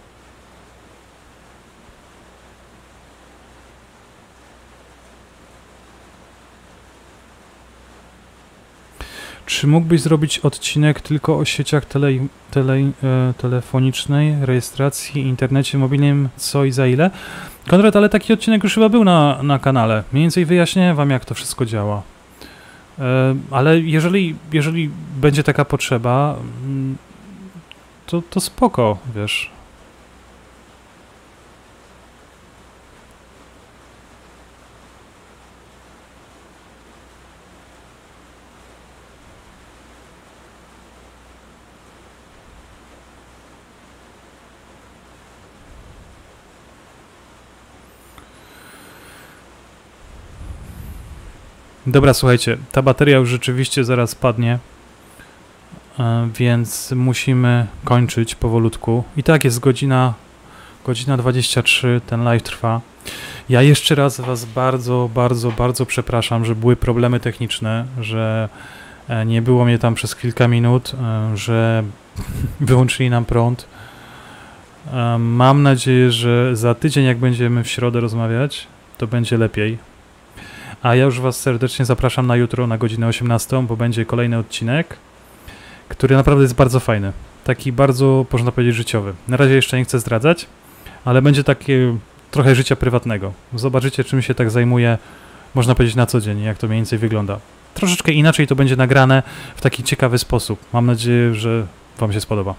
Speaker 1: Czy mógłbyś zrobić odcinek tylko o sieciach tele, tele, e, telefonicznej, rejestracji, internecie mobilnym, co i za ile? Konrad, ale taki odcinek już chyba był na, na kanale. Mniej więcej wyjaśnię wam, jak to wszystko działa. E, ale jeżeli, jeżeli będzie taka potrzeba, to, to spoko, wiesz. Dobra, słuchajcie, ta bateria już rzeczywiście zaraz padnie, więc musimy kończyć powolutku. I tak jest godzina, godzina dwadzieścia trzy, ten live trwa. Ja jeszcze raz was bardzo, bardzo, bardzo przepraszam, że były problemy techniczne, że nie było mnie tam przez kilka minut, że wyłączyli nam prąd. Mam nadzieję, że za tydzień, jak będziemy w środę rozmawiać, to będzie lepiej. A ja już was serdecznie zapraszam na jutro na godzinę osiemnastą, bo będzie kolejny odcinek, który naprawdę jest bardzo fajny. Taki bardzo, można powiedzieć, życiowy. Na razie jeszcze nie chcę zdradzać, ale będzie takie trochę życia prywatnego. Zobaczycie, czym się tak zajmuję, można powiedzieć, na co dzień, jak to mniej więcej wygląda. Troszeczkę inaczej to będzie nagrane w taki ciekawy sposób. Mam nadzieję, że wam się spodoba.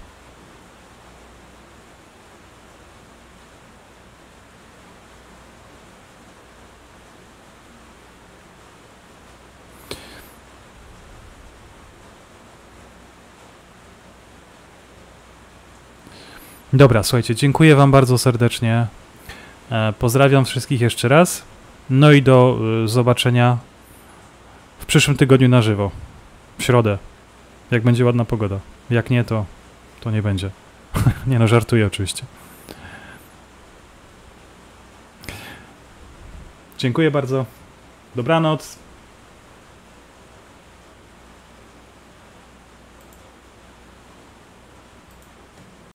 Speaker 1: Dobra, słuchajcie, dziękuję wam bardzo serdecznie. E, pozdrawiam wszystkich jeszcze raz. No i do y, zobaczenia w przyszłym tygodniu na żywo. W środę. Jak będzie ładna pogoda. Jak nie, to, to nie będzie. Nie no, żartuję oczywiście. Dziękuję bardzo. Dobranoc.